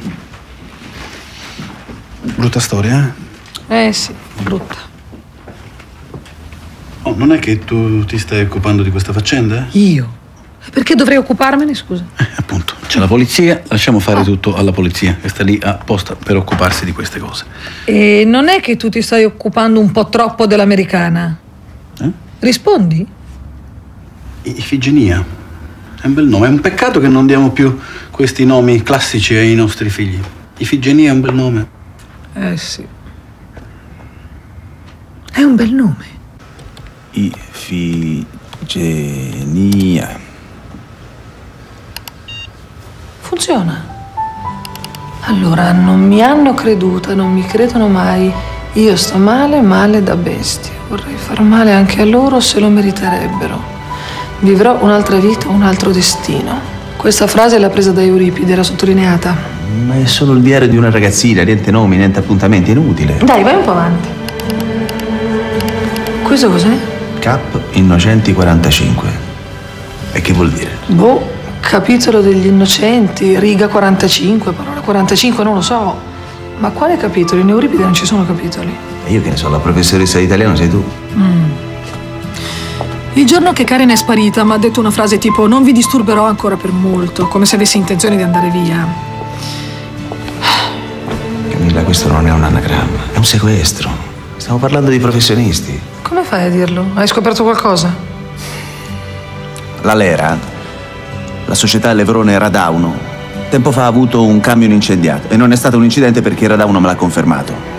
Brutta storia, eh? Sì, brutta. Oh, non è che tu ti stai occupando di questa faccenda? Io? Perché dovrei occuparmene, scusa? Appunto, c'è la polizia, lasciamo fare tutto alla polizia, che sta lì apposta per occuparsi di queste cose. E non è che tu ti stai occupando un po' troppo dell'americana? Rispondi? Ifigenia. È un bel nome. È un peccato che non diamo più questi nomi classici ai nostri figli. Ifigenia è un bel nome. Sì. È un bel nome. Ifigenia. Funziona. Allora, non mi hanno creduta, non mi credono mai. Io sto male da bestia. Vorrei far male anche a loro se lo meriterebbero. Vivrò un'altra vita, un altro destino. Questa frase l'ha presa da Euripide, era sottolineata. Ma è solo il diario di una ragazzina, niente nomi, niente appuntamenti, è inutile. Dai, vai un po' avanti. Questo cos'è? Cap Innocenti 45. E che vuol dire? Capitolo degli innocenti, riga 45, parola 45, non lo so. Ma quale capitolo? In Euripide non ci sono capitoli. E io che ne so, la professoressa di italiano sei tu. Il giorno che Karen è sparita mi ha detto una frase tipo non vi disturberò ancora per molto, come se avesse intenzione di andare via. Camilla, questo non è un anagramma, è un sequestro. Stiamo parlando di professionisti. Come fai a dirlo? Hai scoperto qualcosa? La Lera, la società Levrone Radauno, tempo fa ha avuto un camion incendiato e non è stato un incidente perché Radauno me l'ha confermato.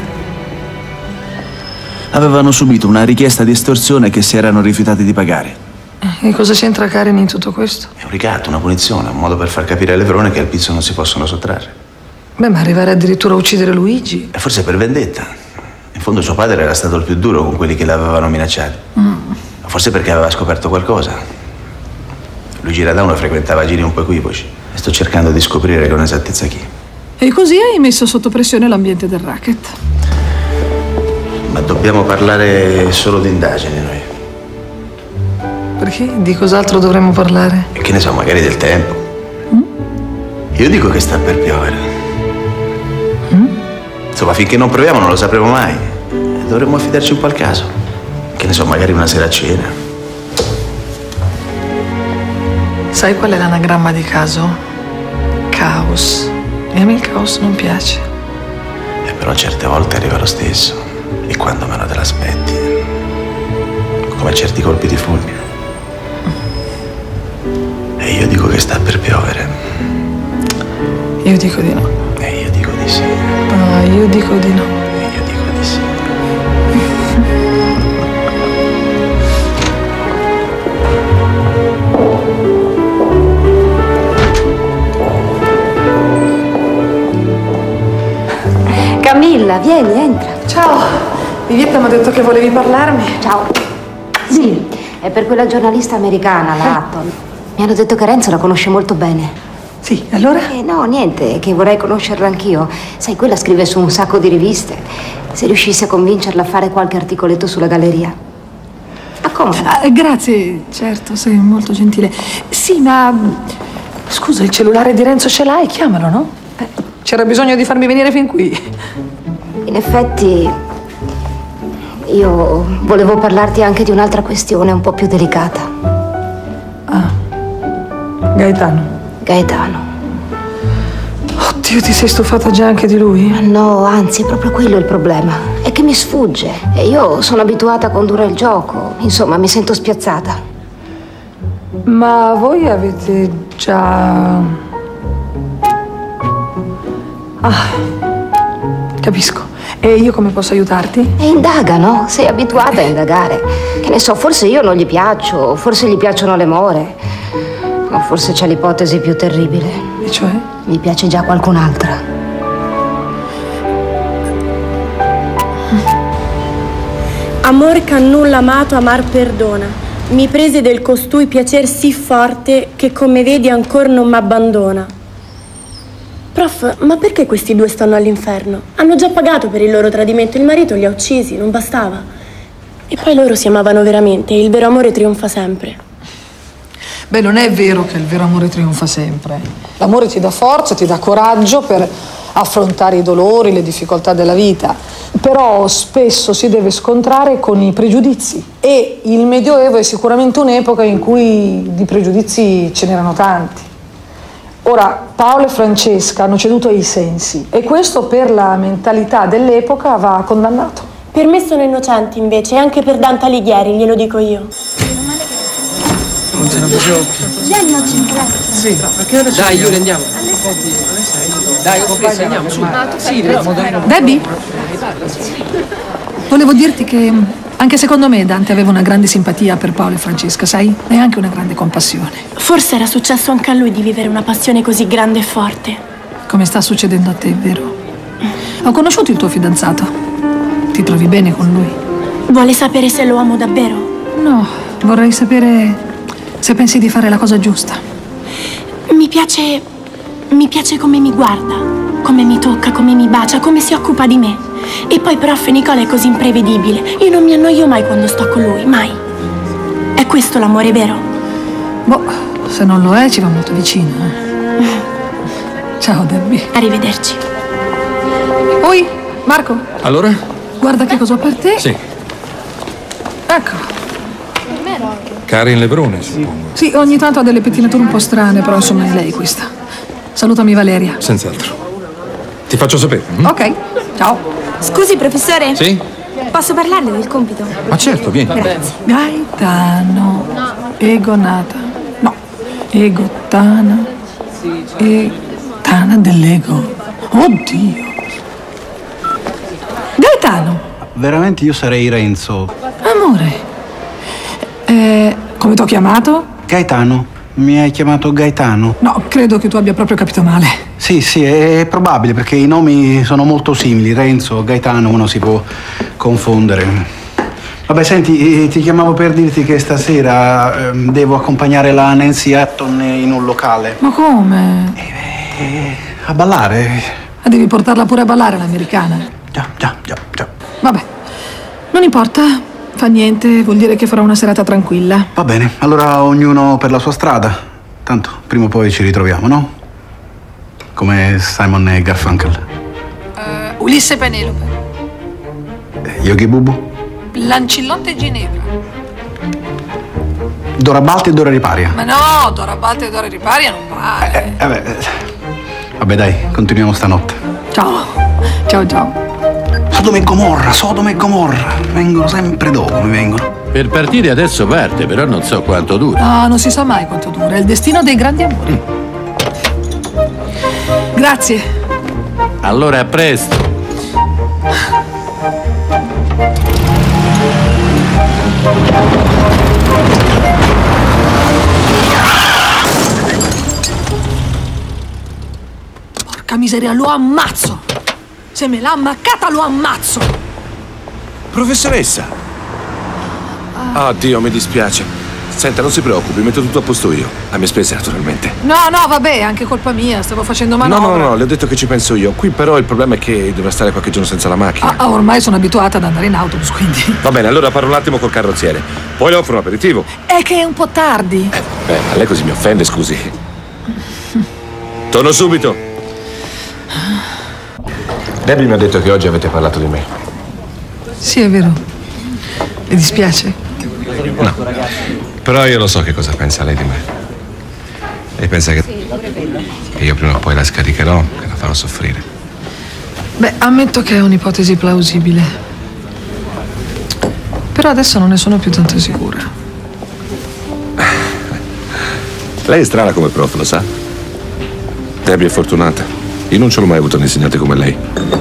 Avevano subito una richiesta di estorsione che si erano rifiutati di pagare. E cosa c'entra Karen in tutto questo? È un ricatto, una punizione, un modo per far capire a Levrone che al pizzo non si possono sottrarre. Beh, ma arrivare addirittura a uccidere Luigi? E forse per vendetta. In fondo suo padre era stato il più duro con quelli che l'avevano minacciato. Forse perché aveva scoperto qualcosa. Luigi Radauno frequentava giri un po' equivoci. E sto cercando di scoprire con esattezza chi. E così hai messo sotto pressione l'ambiente del racket. Ma dobbiamo parlare solo di indagini noi. Perché? Di cos'altro dovremmo parlare? E che ne so, magari del tempo. Io dico che sta per piovere. Insomma, finché non proviamo non lo sapremo mai. Dovremmo affidarci un po' al caso. Che ne so, magari una sera a cena. Sai qual è l'anagramma di caso? Caos. E a me il caos non piace. E però certe volte arriva lo stesso. E quando meno te l'aspetti. Come certi colpi di fulmine. dico che sta per piovere. Io dico di no. E io dico di sì. No, io dico di no. E io dico di sì. Camilla, vieni, entra. Ciao. Vivietta mi ha detto che volevi parlarmi. Ciao. Sì, è per quella giornalista americana, la Hatton. Mi hanno detto che Renzo la conosce molto bene. Sì, allora? No, niente, che vorrei conoscerla anch'io. Sai, quella scrive su un sacco di riviste. Se riuscissi a convincerla a fare qualche articoletto sulla galleria. Accomoda. Grazie, certo, sei molto gentile. Sì, ma... Scusa, il cellulare di Renzo ce l'hai? Chiamalo, no? C'era bisogno di farmi venire fin qui. In effetti, io volevo parlarti anche di un'altra questione un po' più delicata. Gaetano. Gaetano. Oddio, ti sei stufata già anche di lui? Ma no, anzi, è proprio quello il problema. È che mi sfugge. E io sono abituata a condurre il gioco. Insomma, mi sento spiazzata. Ma voi avete già... capisco. E io come posso aiutarti? E indaga, no? Sei abituata a indagare. Che ne so, forse io non gli piaccio, forse gli piacciono le more. O forse c'è l'ipotesi più terribile. E cioè? Gli piace già qualcun'altra. Amor che nulla amato, amar perdona. Mi prese del costui piacer sì forte che come vedi ancor non m'abbandona. Prof, ma perché questi due stanno all'inferno? Hanno già pagato per il loro tradimento, il marito li ha uccisi, non bastava. E poi loro si amavano veramente e il vero amore trionfa sempre. Beh, non è vero che il vero amore trionfa sempre. L'amore ti dà forza, ti dà coraggio per affrontare i dolori, le difficoltà della vita. Però spesso si deve scontrare con i pregiudizi. E il Medioevo è sicuramente un'epoca in cui di pregiudizi ce n'erano tanti. Ora, Paolo e Francesca hanno ceduto ai sensi e questo per la mentalità dell'epoca va condannato. Per me sono innocenti invece, e anche per Dante Alighieri, glielo dico io. Non ce la facevo più. Sì, dai, Giulia, andiamo. Dai, compagni, andiamo su. Sì, Debbie? Volevo dirti che anche secondo me Dante aveva una grande simpatia per Paolo e Francesca, sai? E anche una grande compassione. Forse era successo anche a lui di vivere una passione così grande e forte. Come sta succedendo a te, vero? Ho conosciuto il tuo fidanzato. Ti trovi bene con lui? Vuole sapere se lo amo davvero? No, vorrei sapere se pensi di fare la cosa giusta. Mi piace come mi guarda, come mi tocca, come mi bacia, come si occupa di me. E poi prof Nicola è così imprevedibile. Io non mi annoio mai quando sto con lui, mai. È questo l'amore vero? Boh, se non lo è ci va molto vicino. Ciao Debbie. Arrivederci. Oi, Marco. Allora? Guarda che cosa ho per te. Sì. Ecco. Karin Levrone, suppongo. Sì, ogni tanto ha delle pettinature un po' strane, però insomma è lei questa. Salutami Valeria. Senz'altro. Ti faccio sapere. Ok, ciao. Scusi, professore? Sì? Posso parlarle del compito? Ma certo, vieni. Grazie. Gaetano. Egonata. No. Egotana. Tana dell'ego. Oddio. Gaetano. Veramente io sarei Renzo. Amore. Come t'ho chiamato? Gaetano. Mi hai chiamato Gaetano? No, credo che tu abbia proprio capito male. Sì, è probabile perché i nomi sono molto simili. Renzo, Gaetano, uno si può confondere. Vabbè, senti, ti chiamavo per dirti che stasera devo accompagnare la Nancy Hatton in un locale. Ma come? A ballare. Ma devi portarla pure a ballare l'americana. Già. Vabbè, non importa. Fa niente, vuol dire che farò una serata tranquilla. Va bene, allora ognuno per la sua strada. Tanto, prima o poi ci ritroviamo, no? Come Simon e Garfunkel. Ulisse Penelope. Yogi Bubu. Lancillotto e Ginevra. Dora Balti e Dora Riparia. Ma no, Dora Balti e Dora Riparia non vale. Vabbè dai, continuiamo stanotte. Ciao. Sodoma e Gomorra. Vengono sempre dopo, mi vengono. Per partire adesso parte, però non so quanto dura. No, non si sa mai quanto dura. È il destino dei grandi amori. Grazie. Allora a presto. Porca miseria, lo ammazzo! Se me l'ha ammaccata, lo ammazzo! Professoressa! Oh, Dio, mi dispiace. Senta, non si preoccupi, metto tutto a posto io. A mie spese, naturalmente. No, vabbè, è anche colpa mia, stavo facendo No, manovra. no, le ho detto che ci penso io. Qui però il problema è che dovrà stare qualche giorno senza la macchina. Ormai sono abituata ad andare in autobus, quindi... Va bene, allora parlo un attimo col carrozziere. Poi le offro un aperitivo. È che è un po' tardi. Ma lei così mi offende, scusi. Torno subito. Debbie mi ha detto che oggi avete parlato di me. Sì, è vero. Mi dispiace. No. Però io lo so che cosa pensa lei di me. Lei pensa che io prima o poi la scaricherò, che la farò soffrire. Beh, ammetto che è un'ipotesi plausibile. Però adesso non ne sono più tanto sicura. Lei è strana come prof, lo sa? Debbie è fortunata. Io non ce l'ho mai avuto un insegnante come lei.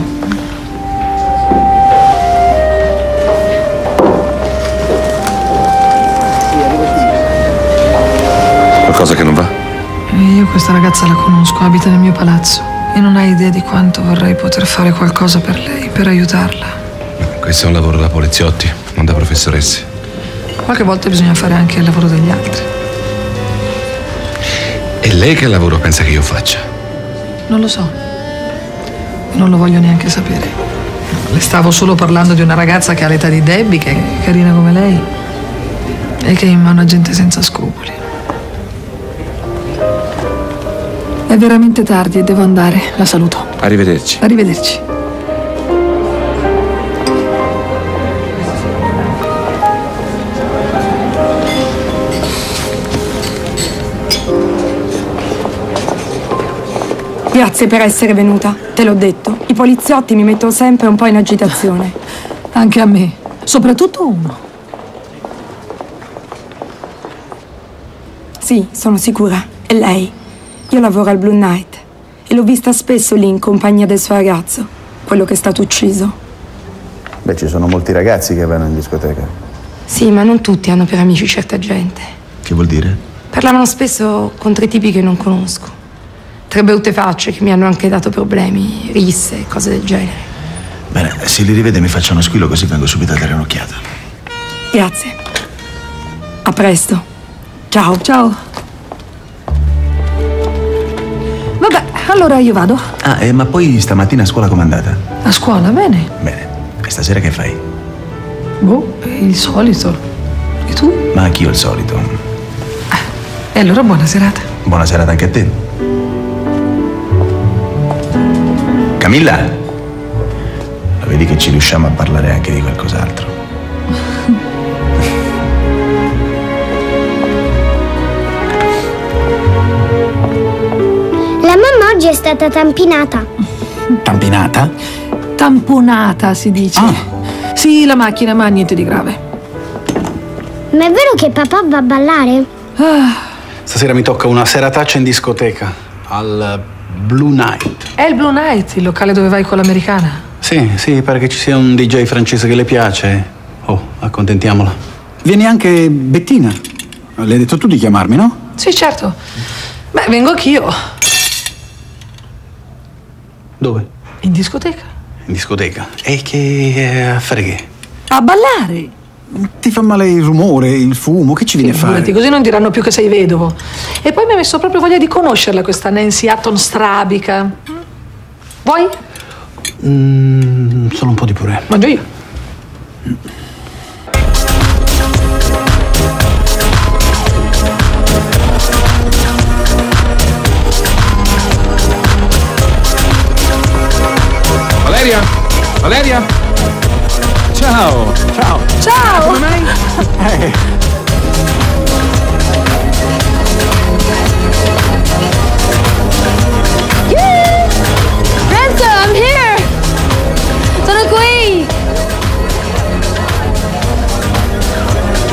Qualcosa che non va? Io questa ragazza la conosco, abita nel mio palazzo e non hai idea di quanto vorrei poter fare qualcosa per lei, per aiutarla. Questo è un lavoro da poliziotti, non da professoresse. Qualche volta bisogna fare anche il lavoro degli altri. E lei che lavoro pensa che io faccia? Non lo so. Non lo voglio neanche sapere. Le stavo solo parlando di una ragazza che ha l'età di Debbie, che è carina come lei e che è in mano a gente senza scrupoli. È veramente tardi e devo andare. La saluto. Arrivederci. Arrivederci. Grazie per essere venuta, te l'ho detto. I poliziotti mi mettono sempre un po' in agitazione. Anche a me, soprattutto uno. Sì, sono sicura. È lei. Io lavoro al Blue Night e l'ho vista spesso lì in compagnia del suo ragazzo, quello che è stato ucciso. Beh, ci sono molti ragazzi che vanno in discoteca. Sì, ma non tutti hanno per amici certa gente. Che vuol dire? Parlavano spesso con 3 tipi che non conosco. 3 brutte facce che mi hanno anche dato problemi, risse, cose del genere. Bene, se li rivede mi faccia uno squillo così vengo subito a dare un'occhiata. Grazie. A presto. Ciao. Ciao. Vabbè, allora io vado. Ma poi stamattina a scuola com'è andata? A scuola, bene. Bene. E stasera che fai? Boh, il solito. E tu? Ma anch'io il solito. E allora buona serata. Buona serata anche a te. Camilla? Lo vedi che ci riusciamo a parlare anche di qualcos'altro. La mamma oggi è stata tampinata. Tampinata? Tamponata, si dice. Sì, la macchina, ma niente di grave. Ma è vero che papà va a ballare? Stasera mi tocca una serataccia in discoteca, al Blue Night. È il Blue Night, il locale dove vai con l'americana? Sì, pare che ci sia un DJ francese che le piace. Oh, accontentiamola. Vieni anche Bettina. Le hai detto tu di chiamarmi, no? Sì, certo. Beh, vengo anch'io. Dove? In discoteca. In discoteca? E che... a fare che? A ballare. Ti fa male il rumore, il fumo, che ci viene a fare? Figurati, così non diranno più che sei vedovo. E poi mi ha messo proprio voglia di conoscerla, questa Nancy Hatton strabica. Vuoi? Solo un po' di purè. Mangio io. Valeria? Valeria? Ciao! Ciao! Ciao! Come mai? Renzo, I'm here! Sono qui!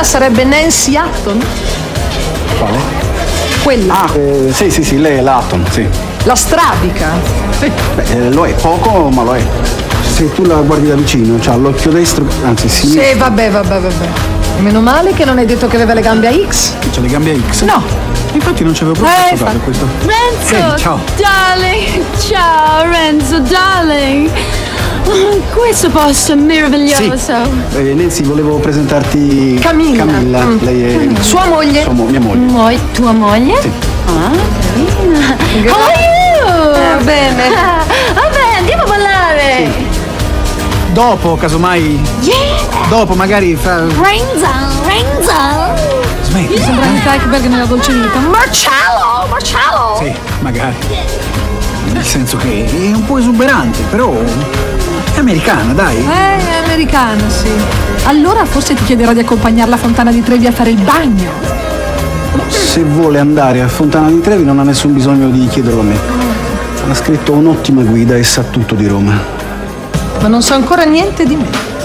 sarebbe Nancy Hutton? Quale? Quella. Sì, lei è la Hutton, sì. La strabica. Beh, lo è poco, ma lo è. Se tu la guardi da vicino, c'ha l'occhio destro, anzi sinistro. Sì, vabbè. Meno male che non hai detto che aveva le gambe a X. C'ha le gambe a X? No. Infatti non ci avevo proprio pensato a questo. Renzo! Ciao. Darling! Ciao, Renzo, darling! Oh, questo posto è meraviglioso. Sì. Nancy, volevo presentarti Camilla. Lei è Sua moglie? Mia moglie. Tua moglie? Sì. Ah, carina. How are you? Bene. Vabbè, andiamo a ballare. Dopo, casomai. Yeah! Dopo, magari fra. Renzo! Smetti. Mi sembra Nick Heidberg nella dolce vita. Marcello! Sì, magari. Nel senso che è un po' esuberante, però è americana, dai. È americana, sì. Allora forse ti chiederò di accompagnarla a Fontana di Trevi a fare il bagno. Se vuole andare a Fontana di Trevi non ha nessun bisogno di chiederlo a me. Ha scritto un'ottima guida e sa tutto di Roma. Ma non so ancora niente di me.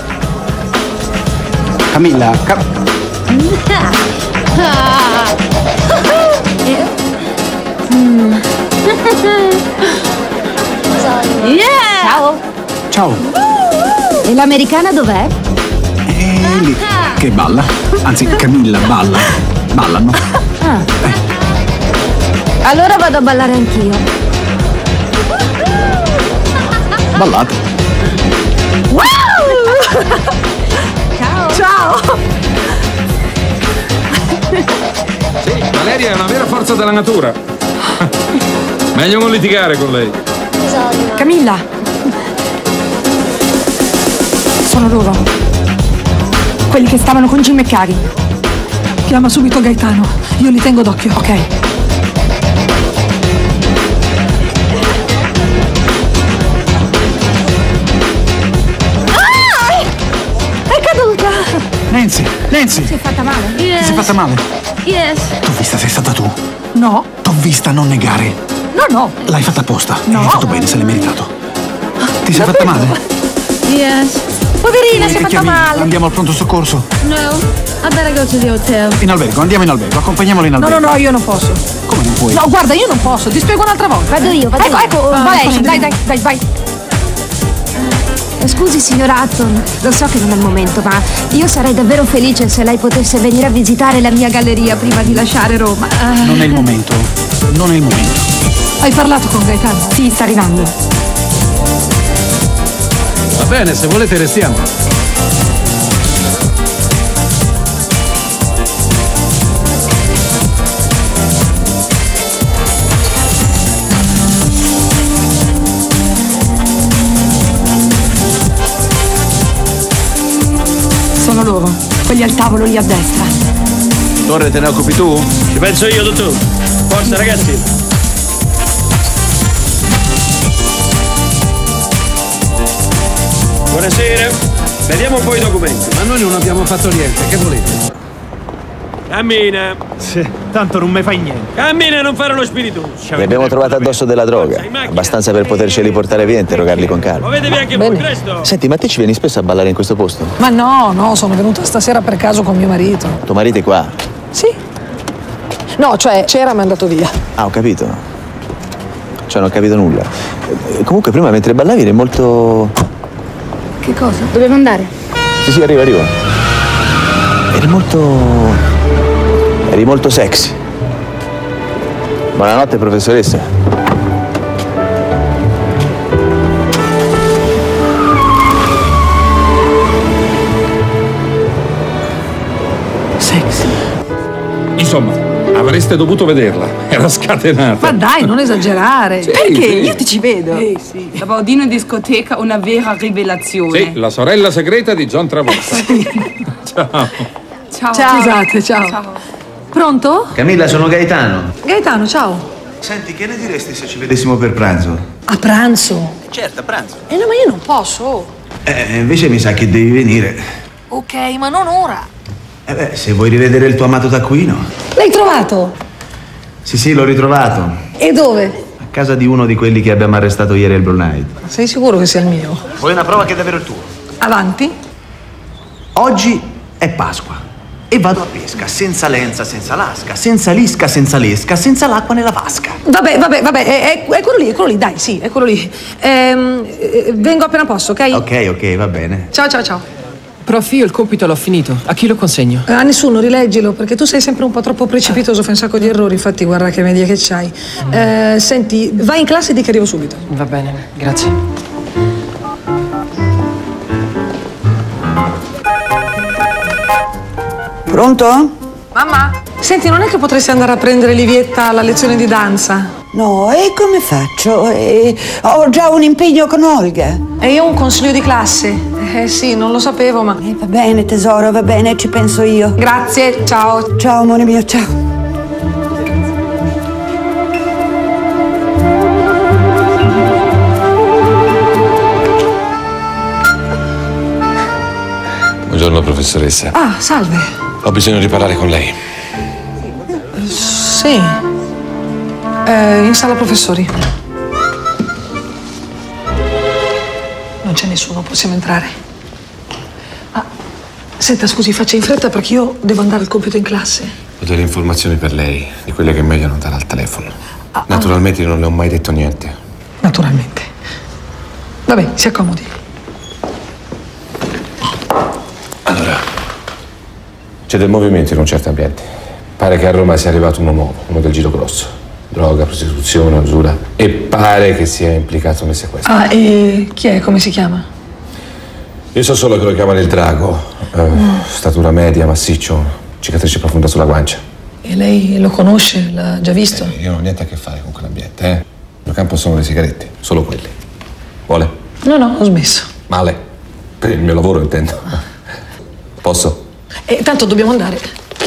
Camilla, Yeah! Ciao! Ciao. E l'americana dov'è? È lì che balla. Anzi, Camilla balla. Ballano. Allora vado a ballare anch'io. Ballate. Wow! Ciao! Sì, Valeria è una vera forza della natura. Meglio non litigare con lei. Camilla! Sono loro. Quelli che stavano con Jim e Cari. Chiama subito Gaetano. Io li tengo d'occhio. Ok. È caduta! Nancy! Si è fatta male? Ti sei fatta male? Yes. T'ho vista, sei stata tu. No. T'ho vista, non negare. No. L'hai fatta apposta. No. Hai fatto bene, se l'hai meritato. Ti sei fatta male? Yes. Poverina, si è Che fatta chiami? male. Andiamo al pronto soccorso. No, I better go to the hotel. In albergo, andiamo in albergo, accompagniamola in albergo. No, io non posso. Come non puoi? No, guarda, io non posso. Ti spiego un'altra volta. Vado io. Ecco, vai, dai, vai. Scusi, signor Hutton, lo so che non è il momento, ma io sarei davvero felice se lei potesse venire a visitare la mia galleria prima di lasciare Roma. Non è il momento. Non è il momento. Hai parlato con Gaetano? Sì, sta arrivando. Va bene, se volete restiamo. Sono loro. Quelli al tavolo lì a destra. Torre, te ne occupi tu? Ci penso io, dottor. Forza, ragazzi. Buonasera. Vediamo un po' i documenti. Ma noi non abbiamo fatto niente, che volete? Cammina. Sì, tanto non mi fai niente. Cammina e non fare lo spiritoso. Li abbiamo trovati addosso della droga. Abbastanza per poterceli portare via e interrogarli con calma. Muovetevi anche voi, presto. Senti, ma te ci vieni spesso a ballare in questo posto? Ma no, sono venuta stasera per caso con mio marito. Tuo marito è qua? Sì. No, cioè, c'era ma è andato via. Ah, ho capito. Cioè, non ho capito nulla. Comunque, prima mentre ballavi eri molto... Che cosa? Dobbiamo andare? Sì, arriva. Eri molto sexy. Buonanotte, professoressa. Sexy. Insomma, avreste dovuto vederla. Era scatenata. Ma dai, non esagerare. Sì, Perché? sì. Io ti ci vedo. Sì. La Baudino in discoteca, una vera rivelazione. Sì, la sorella segreta di John Travolta. Ciao. Ciao. Scusate, ciao. Pronto? Camilla, sono Gaetano. Gaetano, ciao. Senti, che ne diresti se ci vedessimo per pranzo? A pranzo? Certo, a pranzo. No, ma io non posso. Invece mi sa che devi venire. Ok, ma non ora. Se vuoi rivedere il tuo amato taccuino. L'hai trovato? Sì, l'ho ritrovato. E dove? A casa di uno di quelli che abbiamo arrestato ieri al Blue Night. Sei sicuro che sia il mio? Vuoi una prova che è davvero il tuo? Avanti. Oggi è Pasqua e vado a pesca, senza lenza, senza lasca, senza lisca, senza lesca, senza l'acqua nella vasca. Vabbè, è quello lì, dai, sì, è quello lì. Vengo appena posso, ok? Ok, va bene. Ciao. Prof, io il compito l'ho finito. A chi lo consegno? A nessuno, rileggilo, perché tu sei sempre un po' troppo precipitoso, fai un sacco di errori, infatti guarda che media che c'hai. Senti, vai in classe e di che arrivo subito. Va bene, grazie. Pronto? Mamma? Senti, non è che potresti andare a prendere Livietta alla lezione di danza? No, e come faccio? Ho già un impegno con Olga. E io ho un consiglio di classe. Sì, non lo sapevo, ma... Va bene, tesoro, va bene, ci penso io. Grazie, ciao. Ciao, amore mio, ciao. Buongiorno, professoressa. Ah, salve. Ho bisogno di parlare con lei. Sì. In sala professori. Non c'è nessuno, possiamo entrare. Senta, scusi, faccia in fretta perché io devo andare al compito in classe. Ho delle informazioni per lei, di quelle che è meglio non dare al telefono. Naturalmente io non le ho mai detto niente. Naturalmente. Vabbè, si accomodi. Allora, c'è del movimento in un certo ambiente. Pare che a Roma sia arrivato uno nuovo, uno del giro grosso. Droga, prostituzione, usura. E pare che sia implicato nel sequestro. E chi è? Come si chiama? Io so solo che lo chiamano il Drago. Statura media, massiccio, cicatrice profonda sulla guancia. E lei lo conosce? L'ha già visto? Io non ho niente a che fare con quell'ambiente, Il mio campo sono le sigarette, solo quelle. Vuole? No, ho smesso. Male. Per il mio lavoro, intendo. Posso? Tanto dobbiamo andare.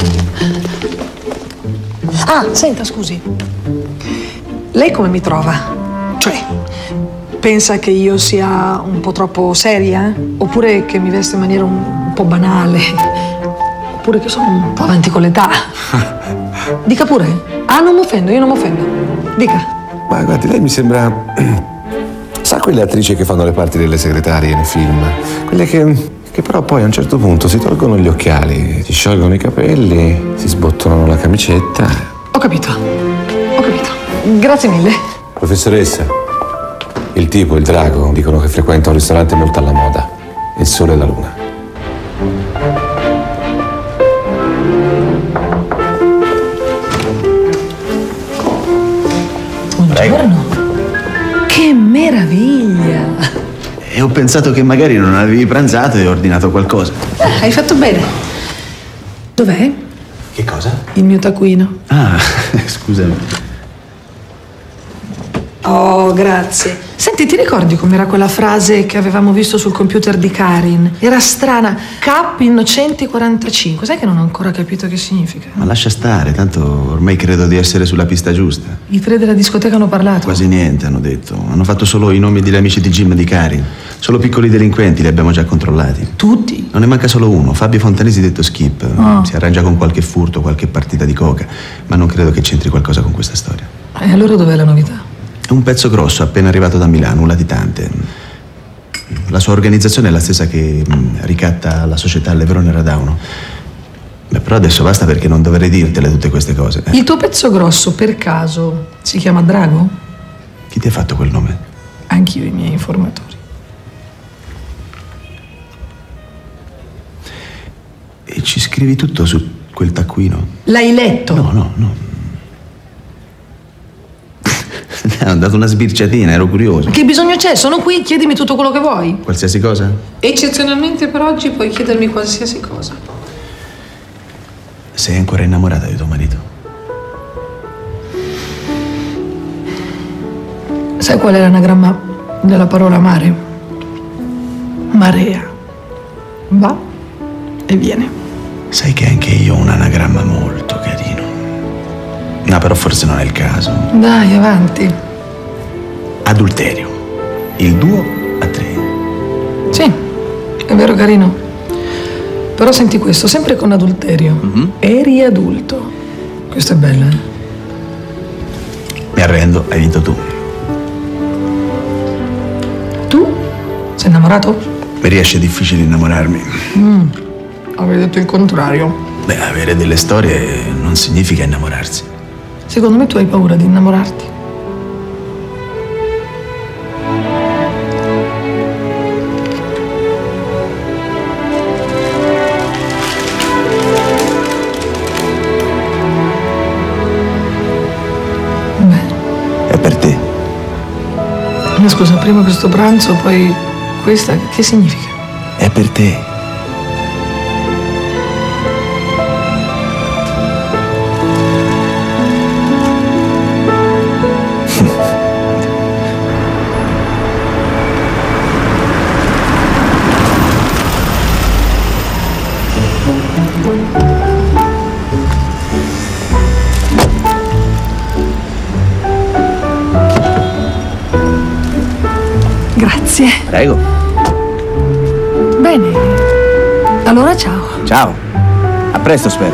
Senta, scusi. Lei come mi trova? Cioè, pensa che io sia un po' troppo seria? Oppure che mi veste in maniera un po' banale? Oppure che sono un po' avanti con l'età? Dica pure. Non mi offendo, io non mi offendo. Dica. Ma guardi, lei mi sembra... Sa quelle attrici che fanno le parti delle segretarie nei film? Quelle che però poi a un certo punto si tolgono gli occhiali, si sciolgono i capelli, si sbottonano la camicetta. Ho capito. Grazie mille. Professoressa, il tipo, il Drago, dicono che frequenta un ristorante molto alla moda. Il Sole e la Luna. Buongiorno. Che meraviglia. E ho pensato che magari non avevi pranzato e ho ordinato qualcosa. Hai fatto bene. Dov'è? Che cosa? Il mio taccuino. Scusami. Oh, grazie. Senti, ti ricordi com'era quella frase che avevamo visto sul computer di Karin? Era strana. K innocenti 45. Sai che non ho ancora capito che significa? Ma lascia stare, tanto ormai credo di essere sulla pista giusta. I tre della discoteca hanno parlato? Quasi niente hanno detto. Hanno fatto solo i nomi degli amici di Jim e di Karin. Solo piccoli delinquenti li abbiamo già controllati. Tutti? Non ne manca solo uno, Fabio Fontanesi detto Skip. Si arrangia con qualche furto, qualche partita di coca, ma non credo che c'entri qualcosa con questa storia. E allora dov'è la novità? È un pezzo grosso, appena arrivato da Milano, un latitante. La sua organizzazione è la stessa che ricatta la società Levrone Radauno. Però adesso basta perché non dovrei dirtele tutte queste cose. Il tuo pezzo grosso, per caso, si chiama Drago? Chi ti ha fatto quel nome? Anch'io i miei informatori. E ci scrivi tutto su quel taccuino? L'hai letto? No. Ho dato una sbirciatina, ero curioso. Che bisogno c'è? Sono qui, chiedimi tutto quello che vuoi. Qualsiasi cosa? Eccezionalmente per oggi puoi chiedermi qualsiasi cosa. Sei ancora innamorata di tuo marito? Sai qual è l'anagramma della parola mare? Marea. Va e viene. Sai che anche io ho un anagramma molto carino. No, però forse non è il caso. Dai, avanti. Adulterio. Il duo a 3. Sì, è vero, carino. Però senti questo, sempre con adulterio. Eri adulto. Questo è bello, eh? Mi arrendo, hai vinto tu. Tu? Sei innamorato? Mi riesce difficile innamorarmi. Avrei detto il contrario. Beh, avere delle storie non significa innamorarsi. Secondo me tu hai paura di innamorarti. È per te. Ma scusa, prima questo pranzo, poi questa, che significa? È per te. Grazie. Prego. Bene. Allora ciao. Ciao. A presto, spero.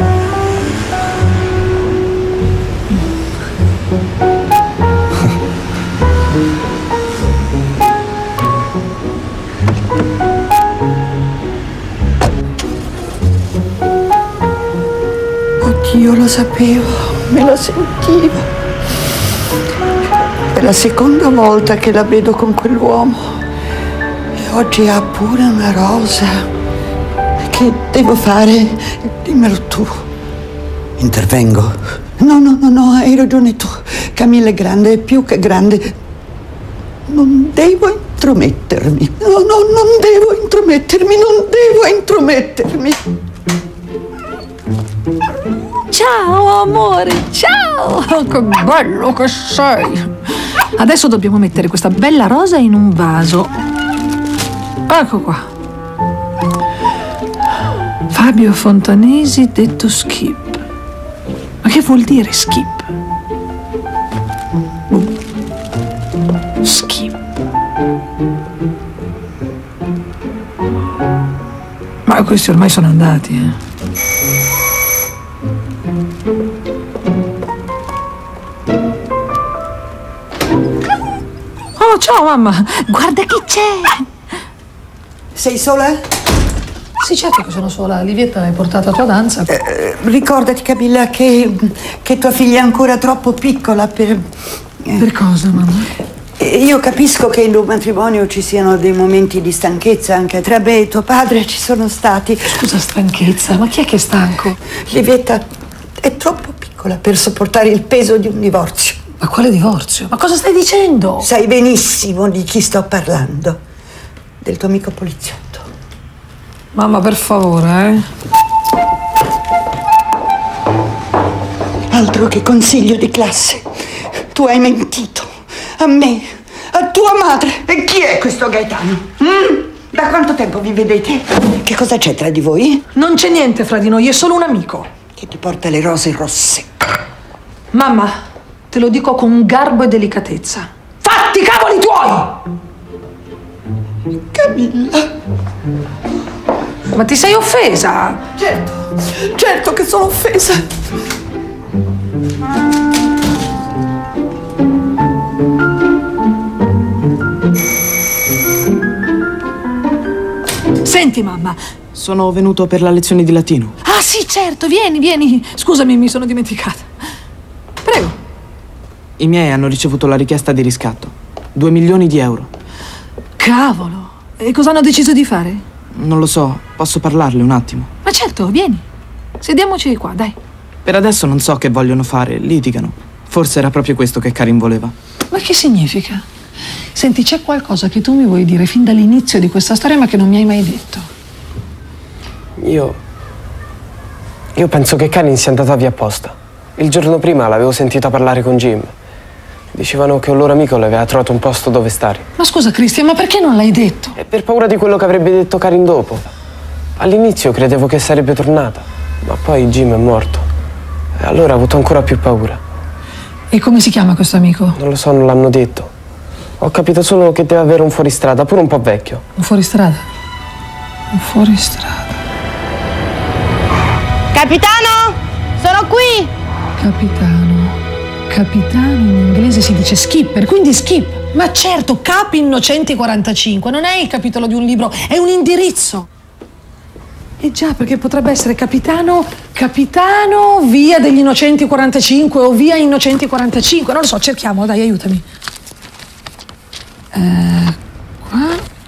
Oddio, lo sapevo, me la sentivo. È la seconda volta che la vedo con quell'uomo. E oggi ha pure una rosa. Che devo fare? Dimmelo tu. Intervengo. No, hai ragione tu. Camilla è grande, è più che grande. Non devo intromettermi. No, non devo intromettermi. Ciao amore, ciao! Che bello che sei! Adesso dobbiamo mettere questa bella rosa in un vaso. Ecco qua. Fabio Fontanesi, detto Skip. Ma che vuol dire Skip? Skip. Ma questi ormai sono andati, eh. Oh, ciao mamma, guarda chi c'è! Sei sola? Sì, certo che sono sola. Livietta l'hai portata a tua danza. Ricordati, Camilla, che tua figlia è ancora troppo piccola per... Per cosa, mamma? Io capisco che in un matrimonio ci siano dei momenti di stanchezza, anche tra me e tuo padre ci sono stati. Scusa, stanchezza? Ma chi è che è stanco? Livietta è troppo piccola per sopportare il peso di un divorzio. Ma quale divorzio? Ma cosa stai dicendo? Sai benissimo di chi sto parlando. Del tuo amico poliziotto. Mamma, per favore, Altro che consiglio di classe. Tu hai mentito. A me, a tua madre. E chi è questo Gaetano? Da quanto tempo vi vedete? Che cosa c'è tra di voi? Non c'è niente fra di noi, è solo un amico. Che ti porta le rose rosse. Mamma, te lo dico con garbo e delicatezza. Fatti i cavoli tuoi! Camilla. Ma ti sei offesa? Certo che sono offesa. Senti, mamma. Sono venuto per la lezione di latino. Ah, sì, certo, vieni. Scusami, mi sono dimenticata. Prego. I miei hanno ricevuto la richiesta di riscatto. 2 milioni di euro. Cavolo. E cosa hanno deciso di fare? Non lo so, posso parlarle un attimo? Ma certo, vieni. Sediamoci qua, dai. Per adesso non so che vogliono fare, litigano. Forse era proprio questo che Karin voleva. Ma che significa? Senti, c'è qualcosa che tu mi vuoi dire fin dall'inizio di questa storia ma che non mi hai mai detto. Io penso che Karin sia andata via apposta. Il giorno prima l'avevo sentita parlare con Jim. Dicevano che un loro amico le aveva trovato un posto dove stare. Ma scusa, Christian, ma perché non l'hai detto? E per paura di quello che avrebbe detto Karin dopo. All'inizio credevo che sarebbe tornata, ma poi Jim è morto. E allora ho avuto ancora più paura. E come si chiama questo amico? Non lo so, non l'hanno detto. Ho capito solo che deve avere un fuoristrada, pure un po' vecchio. Un fuoristrada? Un fuoristrada. Capitano, sono qui! Capitano in inglese si dice skipper, quindi skip. Ma certo, Capi Innocenti 45, non è il capitolo di un libro, è un indirizzo. già, perché potrebbe essere capitano via degli Innocenti 45 o via Innocenti 45. Non lo so, cerchiamo, dai, aiutami. Qua.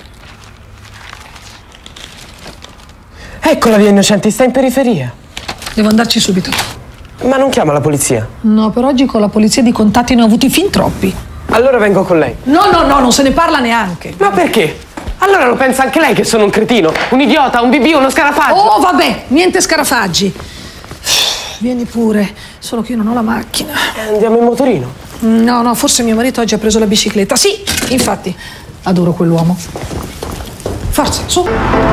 Ecco la via Innocenti, sta in periferia. Devo andarci subito. Ma non chiama la polizia? No, per oggi con la polizia di contatti ne ho avuti fin troppi. Allora vengo con lei. No, non se ne parla neanche. Ma perché? Allora lo pensa anche lei che sono un cretino, un idiota, un bibì, uno scarafaggio. Oh, vabbè, niente scarafaggi. Vieni pure, solo che io non ho la macchina. Andiamo in motorino? No, forse mio marito oggi ha preso la bicicletta. Sì, infatti, adoro quell'uomo. Forza, su.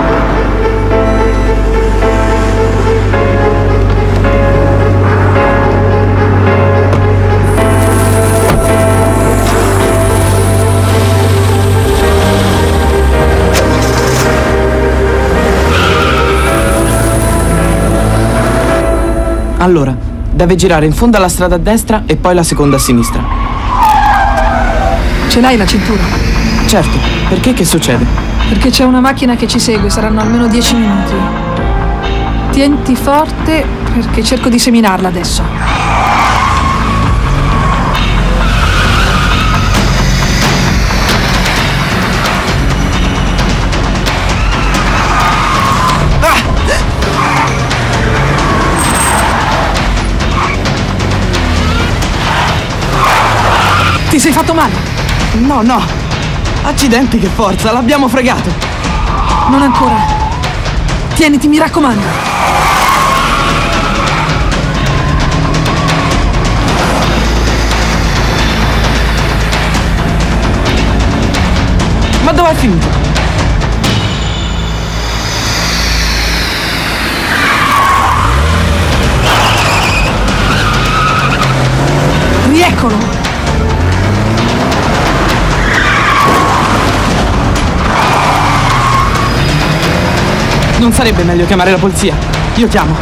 Allora, deve girare in fondo alla strada a destra e poi la seconda a sinistra. Ce l'hai la cintura? Certo, perché che succede? Perché c'è una macchina che ci segue, saranno almeno 10 minuti. Tienti forte perché cerco di seminarla adesso. Ti sei fatto male? No. Accidenti, che forza, l'abbiamo fregato. Non ancora. Tieniti, mi raccomando. Ma dov'è finito? Rieccolo. Non sarebbe meglio chiamare la polizia? Io chiamo.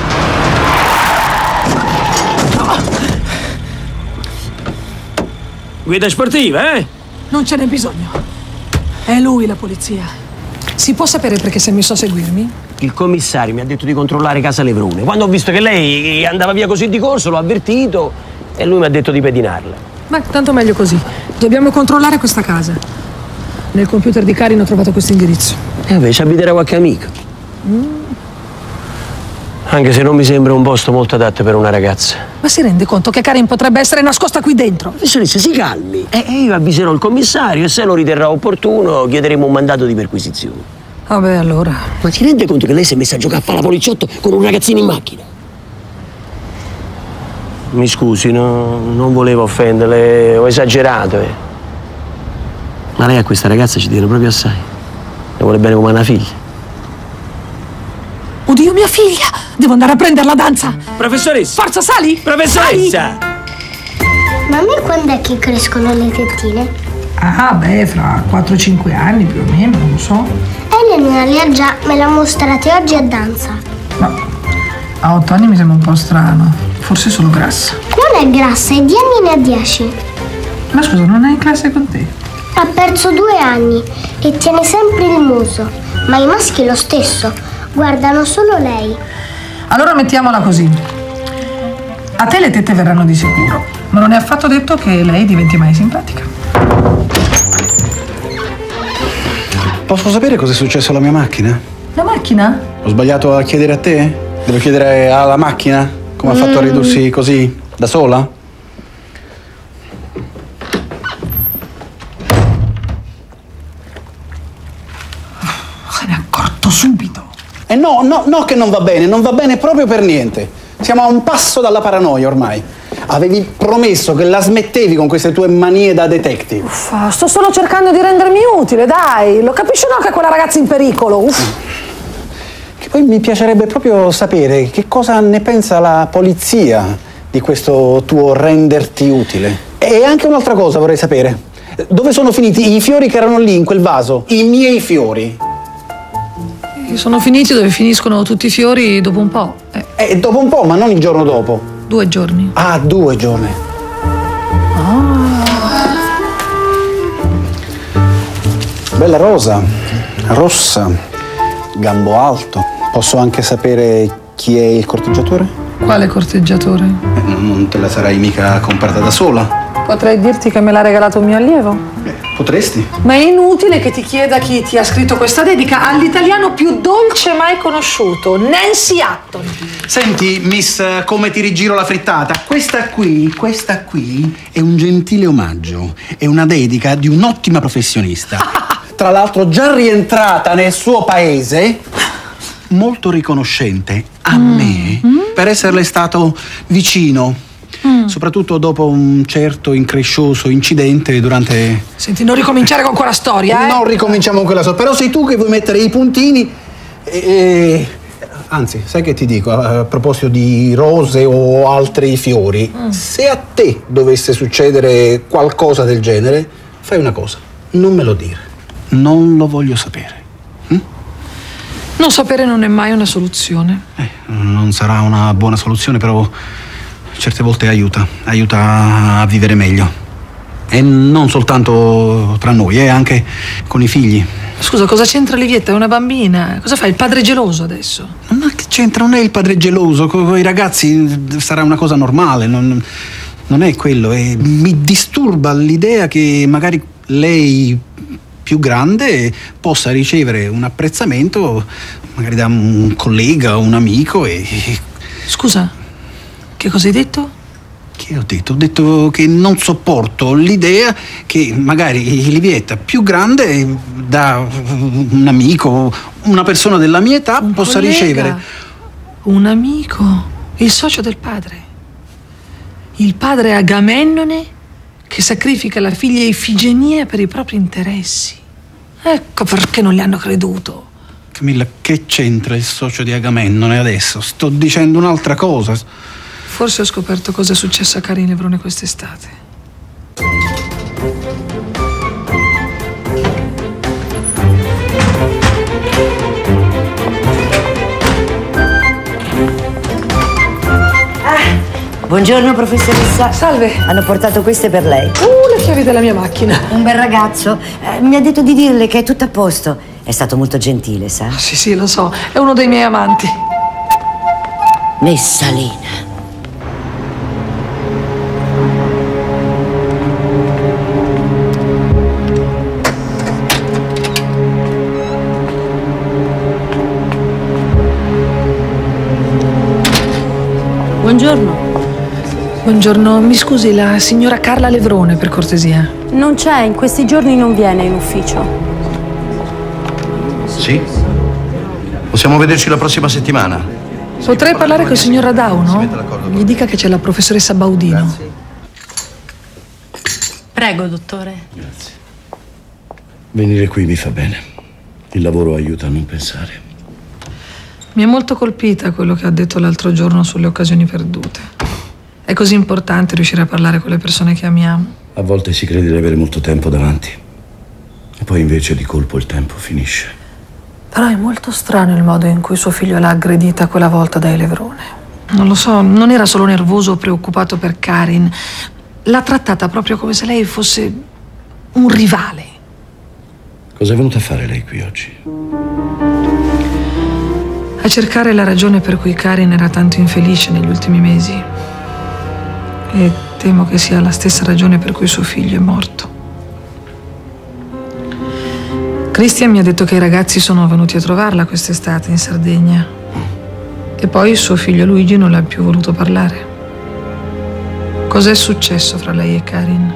Guida sportiva, eh? Non ce n'è bisogno. È lui la polizia. Si può sapere perché si è messo a seguirmi? Il commissario mi ha detto di controllare casa Levrone. Quando ho visto che lei andava via così di corso, l'ho avvertito e lui mi ha detto di pedinarla. Ma tanto meglio così. Dobbiamo controllare questa casa. Nel computer di Karin ho trovato questo indirizzo. Beh, ci abiterà qualche amico. Anche se non mi sembra un posto molto adatto per una ragazza. Ma si rende conto che Karin potrebbe essere nascosta qui dentro? Professoressa, si calmi. Io avviserò il commissario e se lo riterrà opportuno chiederemo un mandato di perquisizione. Vabbè, allora. Ma si rende conto che lei si è messa a giocare a fare la poliziotto con un ragazzino in macchina? Mi scusi, non volevo offenderle, ho esagerato. Ma lei a questa ragazza ci tiene proprio assai. Le vuole bene come una figlia. Oddio, mia figlia! Devo andare a prendere la danza! Professoressa! Forza, sali! Professoressa! Ma a me quando è che crescono le tettine? Ah, beh, fra 4-5 anni più o meno, non lo so. Elena le ha già, me l'ha mostrate oggi a danza. Ma a 8 anni mi sembra un po' strano. Forse solo grassa. Non è grassa, è di anni ne ha 10. Ma scusa, non è in classe con te? Ha perso 2 anni e tiene sempre il muso. Ma i maschi lo stesso. Guardano solo lei. Allora mettiamola così. A te le tette verranno di sicuro, ma non è affatto detto che lei diventi mai simpatica. Posso sapere cosa è successo alla mia macchina? La macchina? Ho sbagliato a chiedere a te? Devo chiedere alla macchina? Come ha fatto a ridursi così? Da sola? Se ne è accorto subito. No, che non va bene proprio per niente. Siamo a un passo dalla paranoia ormai. Avevi promesso che la smettevi con queste tue manie da detective. Uffa, sto solo cercando di rendermi utile, dai. Lo capisci no che quella ragazza è in pericolo? Uff. Che poi mi piacerebbe proprio sapere che cosa ne pensa la polizia di questo tuo renderti utile. E anche un'altra cosa vorrei sapere. Dove sono finiti i fiori che erano lì in quel vaso? I miei fiori. Sono finiti dove finiscono tutti i fiori dopo un po'. Dopo un po', ma non il giorno dopo. 2 giorni. Ah, 2 giorni. Bella rosa, rossa, gambo alto, Posso anche sapere chi è il corteggiatore? Quale corteggiatore? Non te la sarai mica comprata da sola? Potrei dirti che me l'ha regalato un mio allievo. Potresti? Ma è inutile che ti chieda chi ti ha scritto questa dedica all'italiano più dolce mai conosciuto, Nancy Hutton. Senti, miss, come ti rigiro la frittata? Questa qui è un gentile omaggio. È una dedica di un'ottima professionista. Tra l'altro già rientrata nel suo paese, molto riconoscente a me per esserle stato vicino. Soprattutto dopo un certo increscioso incidente durante... Senti, non ricominciare con quella storia, eh? Non ricominciamo con quella storia. Però sei tu che vuoi mettere i puntini Anzi, sai che ti dico, a proposito di rose o altri fiori, se a te dovesse succedere qualcosa del genere, fai una cosa, non me lo dire. Non lo voglio sapere. Non sapere non è mai una soluzione. Non sarà una buona soluzione, però certe volte aiuta a vivere meglio. E non soltanto tra noi, anche con i figli. Scusa, cosa c'entra Livietta? È una bambina. Cosa fa? Il padre geloso adesso? Ma che c'entra? Non è il padre geloso. Con i ragazzi sarà una cosa normale. Non è quello. E mi disturba l'idea che magari lei, più grande, possa ricevere un apprezzamento magari da un collega o un amico e... Scusa, che cosa hai detto? Che ho detto? Ho detto che non sopporto l'idea che magari Livietta, più grande, da un amico, una persona della mia età, possa collega, ricevere... Un amico, il socio del padre. Il padre Agamennone che sacrifica la figlia Ifigenia per i propri interessi. Ecco perché non gli hanno creduto. Camilla, che c'entra il socio di Agamennone adesso? Sto dicendo un'altra cosa. Forse ho scoperto cosa è successo a Karin Levrone quest'estate. Buongiorno professoressa. Salve. Hanno portato queste per lei. Le chiavi della mia macchina. Un bel ragazzo. Mi ha detto di dirle che è tutto a posto. È stato molto gentile, sa? Sì, lo so. È uno dei miei amanti. Messalina. Buongiorno. Buongiorno, mi scusi, la signora Carla Levrone, per cortesia. Non c'è, in questi giorni non viene in ufficio. Sì? Possiamo vederci la prossima settimana. Potrei parlare col signor Radau, no? Gli dica che c'è la professoressa Baudino. Grazie. Prego, dottore. Grazie. Venire qui mi fa bene. Il lavoro aiuta a non pensare. Mi è molto colpita quello che ha detto l'altro giorno sulle occasioni perdute. È così importante riuscire a parlare con le persone che amiamo. A volte si crede di avere molto tempo davanti. E poi invece di colpo il tempo finisce. Però è molto strano il modo in cui suo figlio l'ha aggredita quella volta dai Levrone. Non lo so, non era solo nervoso o preoccupato per Karin. L'ha trattata proprio come se lei fosse un rivale. Cosa è venuta a fare lei qui oggi? A cercare la ragione per cui Karin era tanto infelice negli ultimi mesi. E temo che sia la stessa ragione per cui suo figlio è morto. Christian mi ha detto che i ragazzi sono venuti a trovarla quest'estate in Sardegna. E poi suo figlio Luigi non l'ha più voluto parlare. Cos'è successo fra lei e Karin?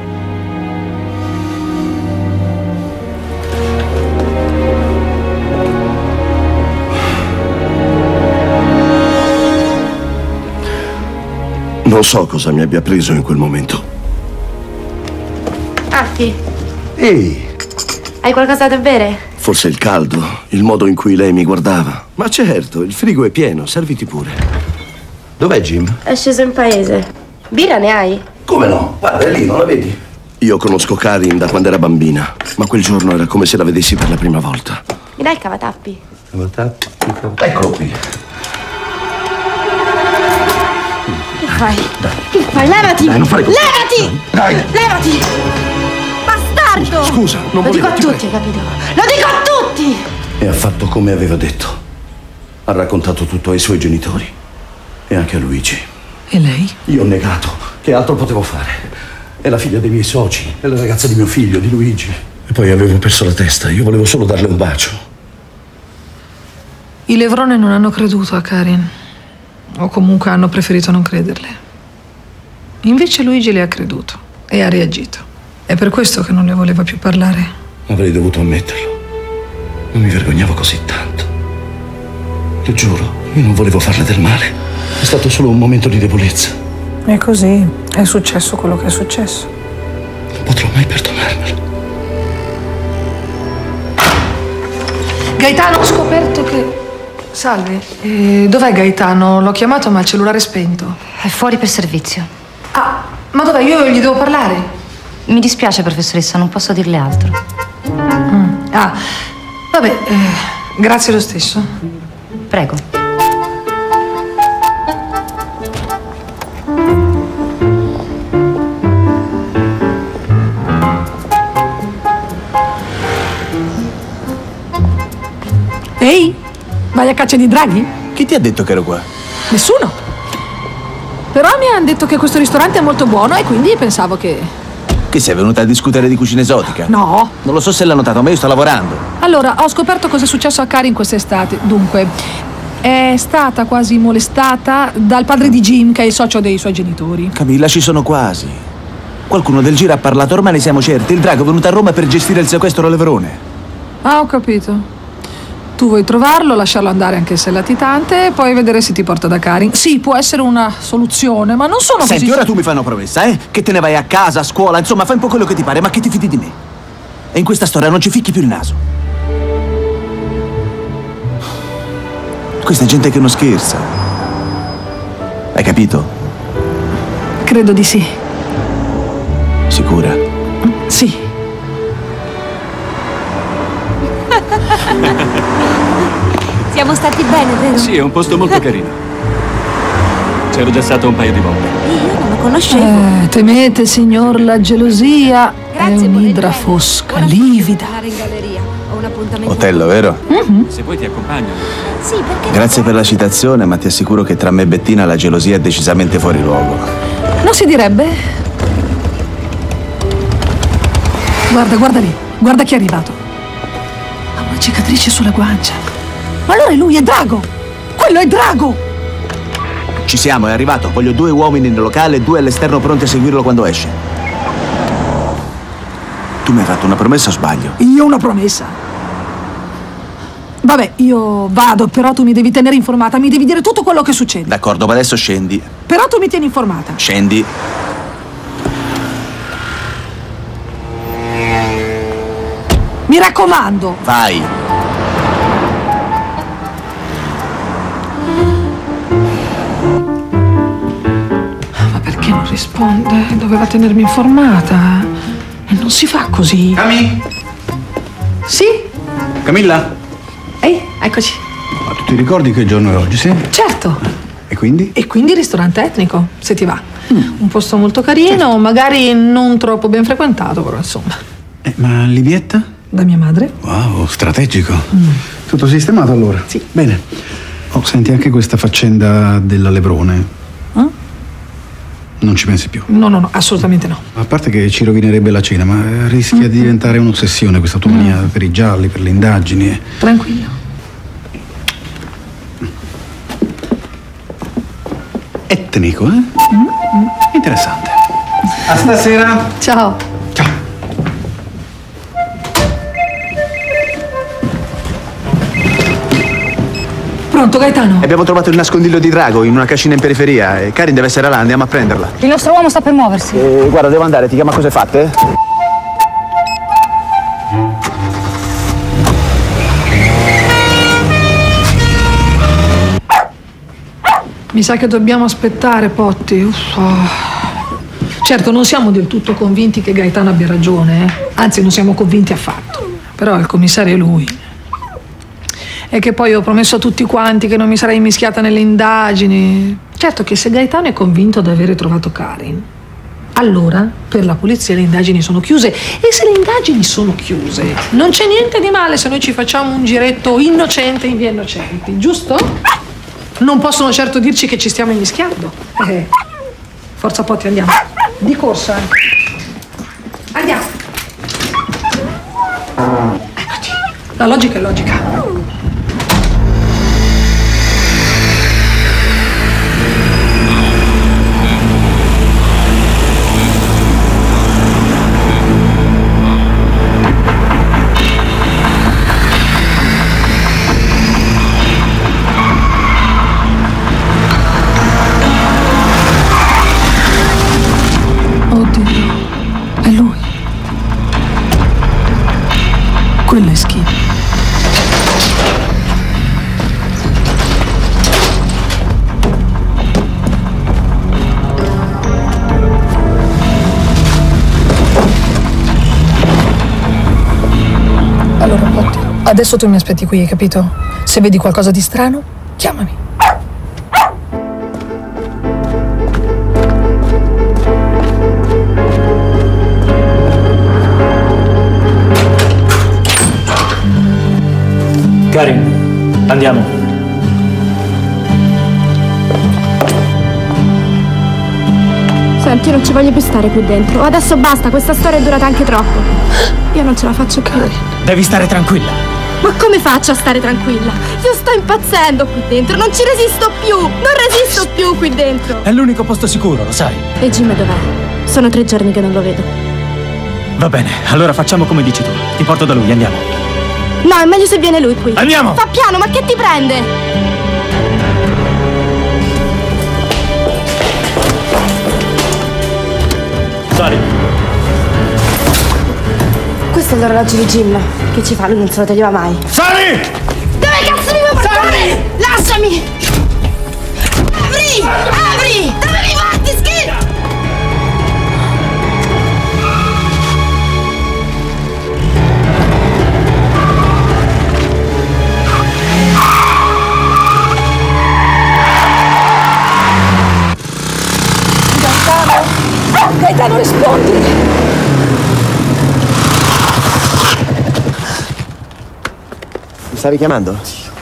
Non so cosa mi abbia preso in quel momento. Affi, Ehi, hai qualcosa da bere? forse il caldo, il modo in cui lei mi guardava. Ma certo, il frigo è pieno, serviti pure. Dov'è Jim? È sceso in paese. Birra ne hai? Come no? Guarda, è lì, non la vedi? Io conosco Karin da quando era bambina, ma quel giorno era come se la vedessi per la prima volta. Mi dai il cavatappi? Eccolo qui. Che fai? Che fai? Levati! Dai, non fare così. Levati! Dai! Levati! Bastardo! Scusa, non Lo dico volevo, a ti tutti, prego. capito? Lo dico a tutti! E ha fatto come aveva detto. Ha raccontato tutto ai suoi genitori e anche a Luigi. E lei? Io ho negato. Che altro potevo fare? È la figlia dei miei soci, è la ragazza di mio figlio, di Luigi. E poi avevo perso la testa, io volevo solo darle un bacio. I Levrone non hanno creduto a Karin. O comunque hanno preferito non crederle. Invece Luigi le ha creduto e ha reagito. È per questo che non le voleva più parlare. Avrei dovuto ammetterlo. Non mi vergognavo così tanto. Ti giuro, io non volevo farle del male. È stato solo un momento di debolezza. È così. È successo quello che è successo. Non potrò mai perdonarmelo. Gaetano, ho scoperto che... Salve, dov'è Gaetano? L'ho chiamato ma il cellulare è spento. È fuori per servizio. Ah, ma dov'è? Io gli devo parlare? Mi dispiace, professoressa, non posso dirle altro. Ah, vabbè, grazie lo stesso. Prego. Ehi, vai a caccia di draghi? Chi ti ha detto che ero qua? Nessuno. Però mi hanno detto che questo ristorante è molto buono e quindi pensavo che... Che sei venuta a discutere di cucina esotica? No. Non lo so se l'ha notato, ma io sto lavorando. Allora, ho scoperto cosa è successo a Karin quest'estate. Dunque, è stata quasi molestata dal padre di Jim, che è il socio dei suoi genitori. Camilla, ci sono quasi. Qualcuno del giro ha parlato, ormai ne siamo certi. Il drago è venuto a Roma per gestire il sequestro a Levrone. Ah, ho capito. Tu vuoi trovarlo, lasciarlo andare anche se è latitante e poi vedere se ti porta da Karin. Sì, può essere una soluzione, ma non sono Senti, così... ora tu mi fai una promessa, Che te ne vai a casa, a scuola, insomma, fai un po' quello che ti pare, ma che ti fidi di me. E in questa storia non ci ficchi più il naso. Questa è gente che non scherza. Hai capito? Credo di sì. Sicura? Sì. Siamo stati bene, vero? Sì, è un posto molto carino. C'ero già stato un paio di volte. Io non lo conoscevo. Temete, signor, la gelosia è un'idra fosca, livida. In galleria. Ho un appuntamento. Otello, vero? Se vuoi ti accompagno. Sì, perché... Grazie per la citazione, ma ti assicuro che tra me e Bettina la gelosia è decisamente fuori luogo. Non si direbbe? Guarda lì. Guarda chi è arrivato. Ha una cicatrice sulla guancia. Ma allora è lui, è Drago! Quello è Drago! Ci siamo, è arrivato. Voglio 2 uomini nel locale e 2 all'esterno pronti a seguirlo quando esce. Tu mi hai fatto una promessa o sbaglio? Io una promessa. Vabbè, io vado, però tu mi devi tenere informata, mi devi dire tutto quello che succede. D'accordo, ma adesso scendi. Però tu mi tieni informata. Scendi. Mi raccomando. Vai. Perché non risponde? Doveva tenermi informata. E non si fa così. Cami? Sì? Camilla? Ehi, eccoci. Ma tu ti ricordi che giorno è oggi, sì? Certo. E quindi? E quindi ristorante etnico, se ti va. Un posto molto carino, magari non troppo ben frequentato, però insomma. Ma Livietta? Da mia madre. Wow, strategico. Tutto sistemato allora? Sì. Bene. Oh, senti, anche questa faccenda della Levrone. Non ci pensi più? No, assolutamente no. A parte che ci rovinerebbe la cena, ma rischia di diventare un'ossessione questa tua mania per i gialli, per le indagini. Tranquillo. Etnico, eh? Interessante. A stasera. Ciao. Pronto, Gaetano? Abbiamo trovato il nascondiglio di Drago in una cascina in periferia e Karin deve essere là, andiamo a prenderla. Il nostro uomo sta per muoversi. Guarda, devo andare, ti chiama Cose Fatte? Mi sa che dobbiamo aspettare, Potti. Certo, non siamo del tutto convinti che Gaetano abbia ragione, Anzi, non siamo convinti affatto. Però il commissario è lui. E che poi ho promesso a tutti quanti che non mi sarei immischiata nelle indagini. Certo che se Gaetano è convinto di avere trovato Karin, allora per la polizia le indagini sono chiuse. E se le indagini sono chiuse, non c'è niente di male se noi ci facciamo un giretto innocente in via Innocenti, giusto? Non possono certo dirci che ci stiamo immischiando. Forza Potti, andiamo. Di corsa. Andiamo. Eccoti. La logica è logica. È lui. Quello è Skin. Allora, Potti, adesso tu mi aspetti qui, hai capito? Se vedi qualcosa di strano, chiamami. Karin, andiamo. Senti, io non ci voglio più stare qui dentro. Adesso basta, questa storia è durata anche troppo. Io non ce la faccio più. Devi stare tranquilla. Ma come faccio a stare tranquilla? Io sto impazzendo qui dentro, non ci resisto più! Non resisto più qui dentro! È l'unico posto sicuro, lo sai. E Jim dov'è? Sono 3 giorni che non lo vedo. Va bene, allora facciamo come dici tu. Ti porto da lui, andiamo. No, è meglio se viene lui qui. Andiamo! Fa piano, ma che ti prende? Sali. Questo è l'orologio di Jim. Che ci fa? Lui non se lo toglieva mai. Sali! Dove cazzo mi vuoi portare? Lasciami! Apri! Apri! Dove mi porti, Skin? Gaetano, rispondi! Mi stavi chiamando?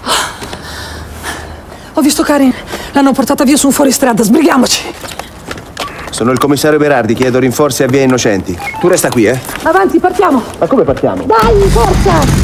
Ho visto Karin. L'hanno portata via su un fuoristrada. Sbrighiamoci. Sono il commissario Berardi, chiedo rinforzi a via Innocenti. Tu resta qui, eh? Avanti, partiamo. Ma come partiamo? Dai, forza!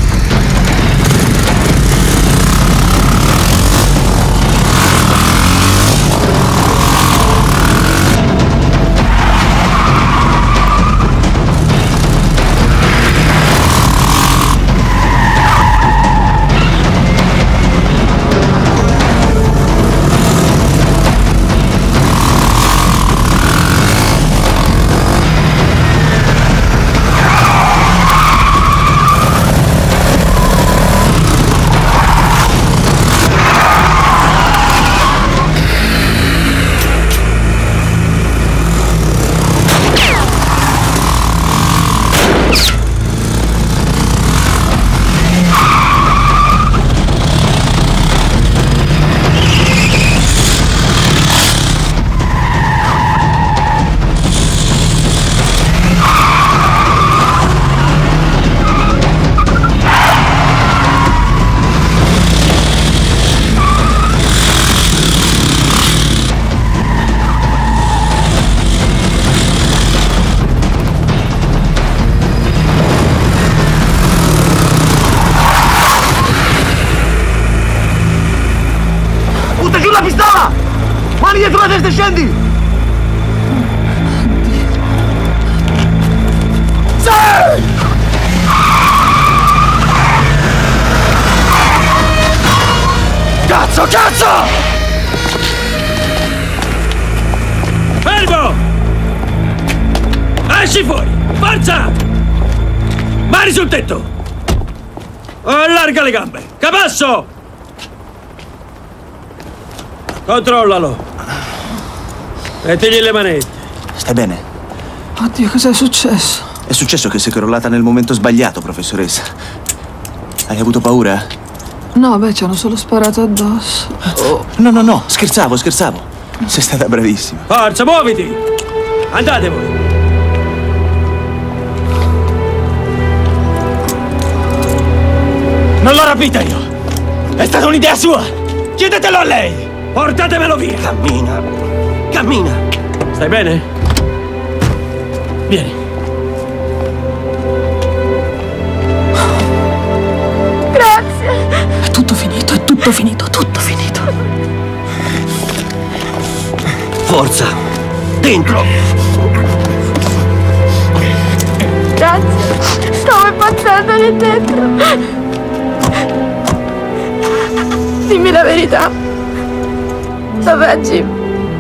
Mani dietro la testa e scendi! Sì! Cazzo, cazzo! Fermo! Esci fuori! Forza! Mani sul tetto! Allarga le gambe! Capasso! Controllalo! Mettigli le manette. Stai bene? Oddio, cos'è successo? È successo che sei crollata nel momento sbagliato, professoressa. Hai avuto paura? No, beh, ci hanno solo sparato addosso. Oh. No, scherzavo. Sei stata bravissima. Forza, muoviti! Andate voi! rapita io! È stata un'idea sua! Chiedetelo a lei! Portatemelo via! Cammina! Cammina! Stai bene? Vieni. Grazie. È tutto finito, è tutto finito, tutto finito. Forza! Dentro! Grazie. Stavo impazzendo lì dentro. Dimmi la verità. Dov'è Jim?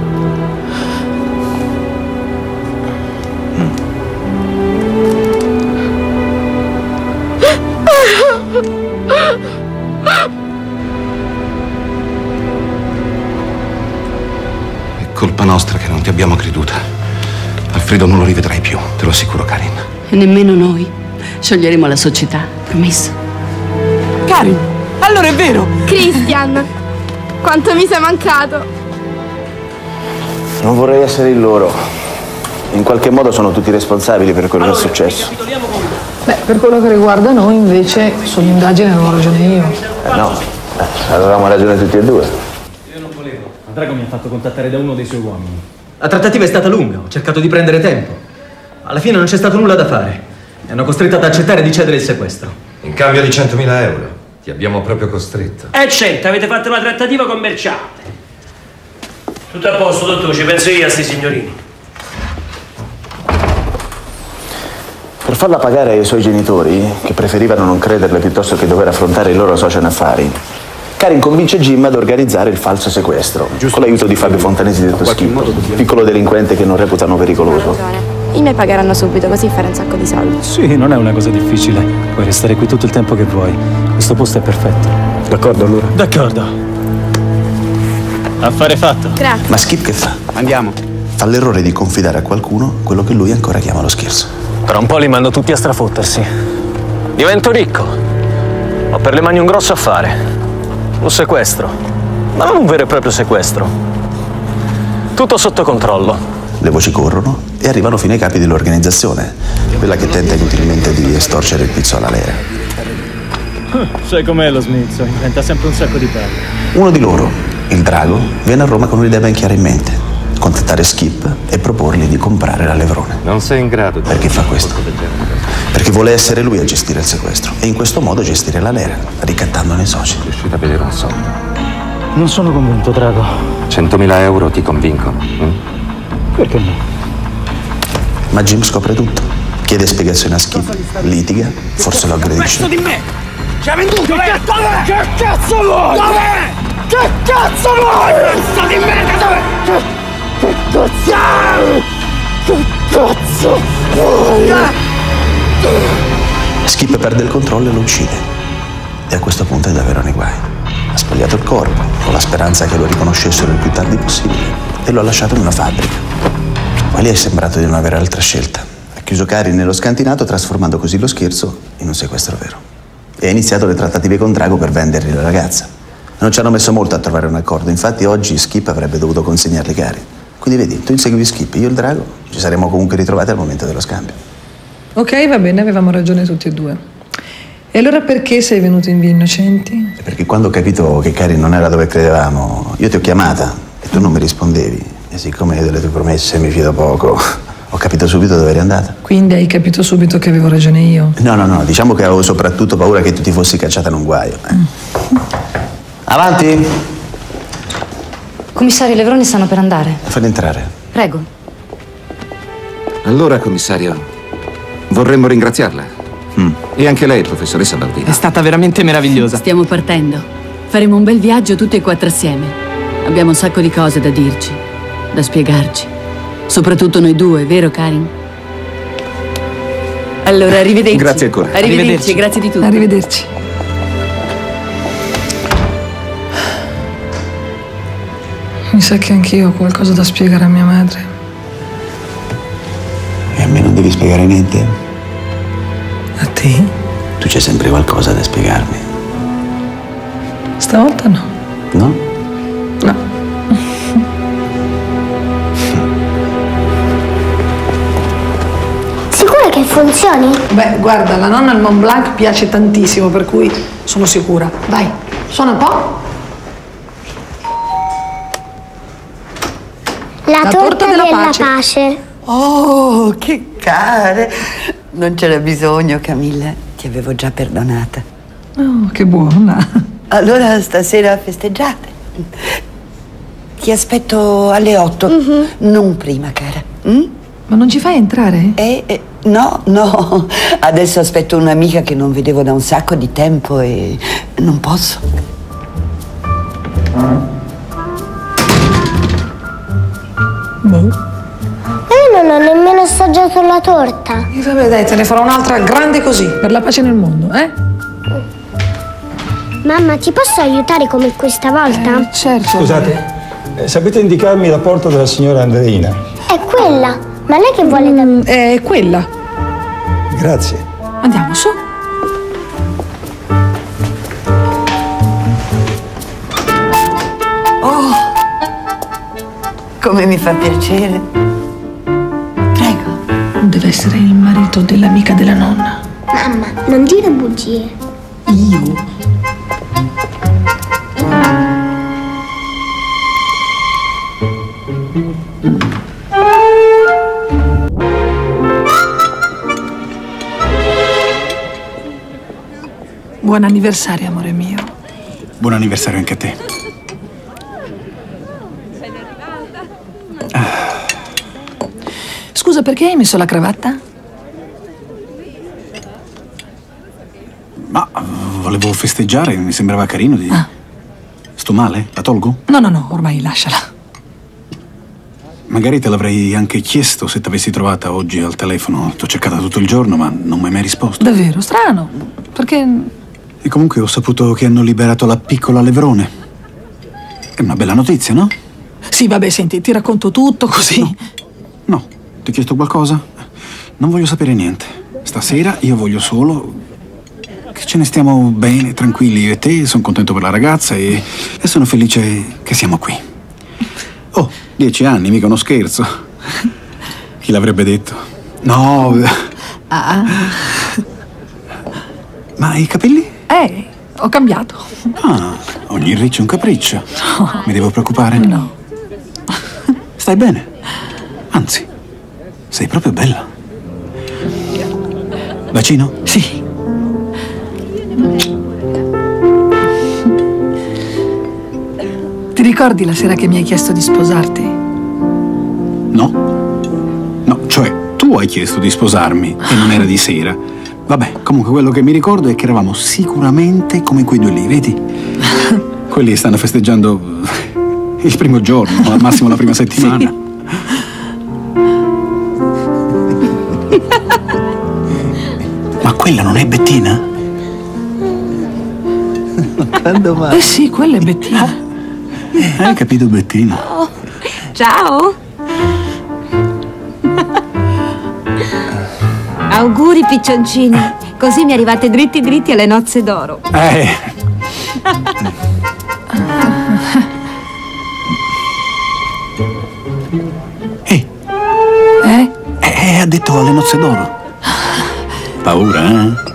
È colpa nostra che non ti abbiamo creduta. Alfredo non lo rivedrai più, te lo assicuro, Karin. E nemmeno noi. Scioglieremo la società, promesso. Karin, allora è vero! Christian, quanto mi sei mancato. Non vorrei essere il loro. In qualche modo sono tutti responsabili per quello che è successo. Beh, per quello che riguarda noi, invece, sull'indagine avevo ragione io. No, avevamo ragione tutti e due. Io non volevo. Drago mi ha fatto contattare da uno dei suoi uomini. La trattativa è stata lunga, ho cercato di prendere tempo. Alla fine non c'è stato nulla da fare. Mi hanno costretto ad accettare di cedere il sequestro. In cambio di 100.000 euro. Ti abbiamo proprio costretto. Certo, avete fatto una trattativa commerciale. Tutto a posto, dottore, ci penso io a sti signorini. Per farla pagare ai suoi genitori, che preferivano non crederle piuttosto che dover affrontare i loro soci in affari, Karin convince Jim ad organizzare il falso sequestro, con l'aiuto di Fabio Fontanesi detto Schippo, piccolo delinquente che non reputano pericoloso. I miei pagheranno subito, così fare un sacco di soldi. Sì, non è una cosa difficile. Puoi restare qui tutto il tempo che vuoi. Questo posto è perfetto. D'accordo allora? D'accordo. Affare fatto. Grazie. Ma Skip che fa? Andiamo. Fa l'errore di confidare a qualcuno quello che lui ancora chiama lo scherzo. Tra un po' li mando tutti a strafottersi. Divento ricco. Ho per le mani un grosso affare. Un sequestro. Ma non un vero e proprio sequestro. Tutto sotto controllo. Le voci corrono e arrivano fino ai capi dell'organizzazione, quella che tenta inutilmente di estorcere il pizzo alla lera. Sai com'è lo smizzo, inventa sempre un sacco di palle. Uno di loro, il Drago, viene a Roma con un'idea ben chiara in mente: contattare Skip e proporgli di comprare la Levrone. Non sei in grado di... Perché fa questo? Perché vuole essere lui a gestire il sequestro e in questo modo gestire la lera, ricattandone i soci. Riuscite a vedere un soldo? Non sono convinto, Drago. 100.000 euro ti convincono? Perché no? Ma Jim scopre tutto. Chiede spiegazioni a Skip, litiga, forse lo aggredisce. Di me! Ci ha venduto! Che cazzo vuoi? Dov'è? Che cazzo vuoi? Pezzo di merda, dov'è? Che cazzo? Che cazzo vuoi? Skip perde il controllo e lo uccide. E a questo punto è davvero nei guai. Ha spogliato il corpo, con la speranza che lo riconoscessero il più tardi possibile, e lo ha lasciato in una fabbrica. Poi gli è sembrato di non avere altra scelta. Ha chiuso Karin nello scantinato, trasformando così lo scherzo in un sequestro vero. E ha iniziato le trattative con Drago per vendergli la ragazza. Non ci hanno messo molto a trovare un accordo, infatti oggi Skip avrebbe dovuto consegnarli Karin. Quindi vedi, tu insegui Skip, io e il Drago ci saremmo comunque ritrovati al momento dello scambio. Ok, va bene, avevamo ragione tutti e due. E allora perché sei venuto in via Innocenti? Perché quando ho capito che Karin non era dove credevamo, io ti ho chiamata e tu non mi rispondevi. E siccome io delle tue promesse mi fido poco, ho capito subito dove eri andata. Quindi hai capito subito che avevo ragione io? No, diciamo che avevo soprattutto paura che tu ti fossi cacciata in un guaio. Avanti! Commissario, i Levroni stanno per andare. Falli entrare. Prego. Allora, commissario, vorremmo ringraziarla. E anche lei, professoressa Baldini. È stata veramente meravigliosa. Stiamo partendo. Faremo un bel viaggio tutti e quattro assieme. Abbiamo un sacco di cose da dirci, da spiegarci. Soprattutto noi due, vero Karin? Allora, arrivederci. Grazie ancora. Arrivederci, grazie di tutto. Arrivederci. Mi sa che anch'io ho qualcosa da spiegare a mia madre. E a me non devi spiegare niente? A te? Tu c'è sempre qualcosa da spiegarmi. Stavolta no. No? No. Sicura che funzioni? Beh, guarda, la nonna al Mont Blanc piace tantissimo, per cui sono sicura. Vai, suona un po'. La torta della pace. Oh, che care! Non c'era bisogno, Camilla. Ti avevo già perdonata. Oh, che buona. Allora stasera festeggiate. Ti aspetto alle 8, non prima, cara. Ma non ci fai entrare? No. Adesso aspetto un'amica che non vedevo da un sacco di tempo e non posso. Io non ho nemmeno assaggiato la torta. E vabbè, dai, te ne farò un'altra grande così, per la pace nel mondo, eh? Mamma, ti posso aiutare come questa volta? Certo. Scusate, sapete indicarmi la porta della signora Andreina? È quella. Ma lei che vuole da me? È quella. Grazie. Andiamo su. Oh, come mi fa piacere. Prego. Deve essere il marito dell'amica della nonna. Mamma, non dire bugie. Io? Buon anniversario, amore mio. Buon anniversario anche a te. Scusa, perché hai messo la cravatta? Ma volevo festeggiare, mi sembrava carino di... Sto male? La tolgo? No, ormai lasciala. Magari te l'avrei anche chiesto se t'avessi trovata oggi al telefono. T'ho cercata tutto il giorno, ma non mi hai mai risposto. Davvero? Strano. Perché... E comunque ho saputo che hanno liberato la piccola Levrone. È una bella notizia, no? Sì, vabbè, senti, ti racconto tutto così. No. Ti ho chiesto qualcosa? Non voglio sapere niente. Stasera io voglio solo che ce ne stiamo bene, tranquilli io e te. Sono contento per la ragazza e sono felice che siamo qui. Oh, 10 anni, mica uno scherzo. Chi l'avrebbe detto? No. Ma i capelli? Ho cambiato. Ah, ogni riccio è un capriccio. No. Mi devo preoccupare? No. Stai bene? Anzi, sei proprio bella. Bacino? Sì. Ti ricordi la sera che mi hai chiesto di sposarti? No, cioè tu hai chiesto di sposarmi e non era di sera. Vabbè, comunque quello che mi ricordo è che eravamo sicuramente come quei due lì, vedi? Quelli stanno festeggiando il primo giorno, al massimo la prima settimana. Sì. Ma quella non è Bettina? Quando mai? Sì, quella è Bettina. Hai capito, Bettina? Oh, ciao. Auguri piccioncini, così mi arrivate dritti dritti alle nozze d'oro. Ha detto alle nozze d'oro. Paura, eh?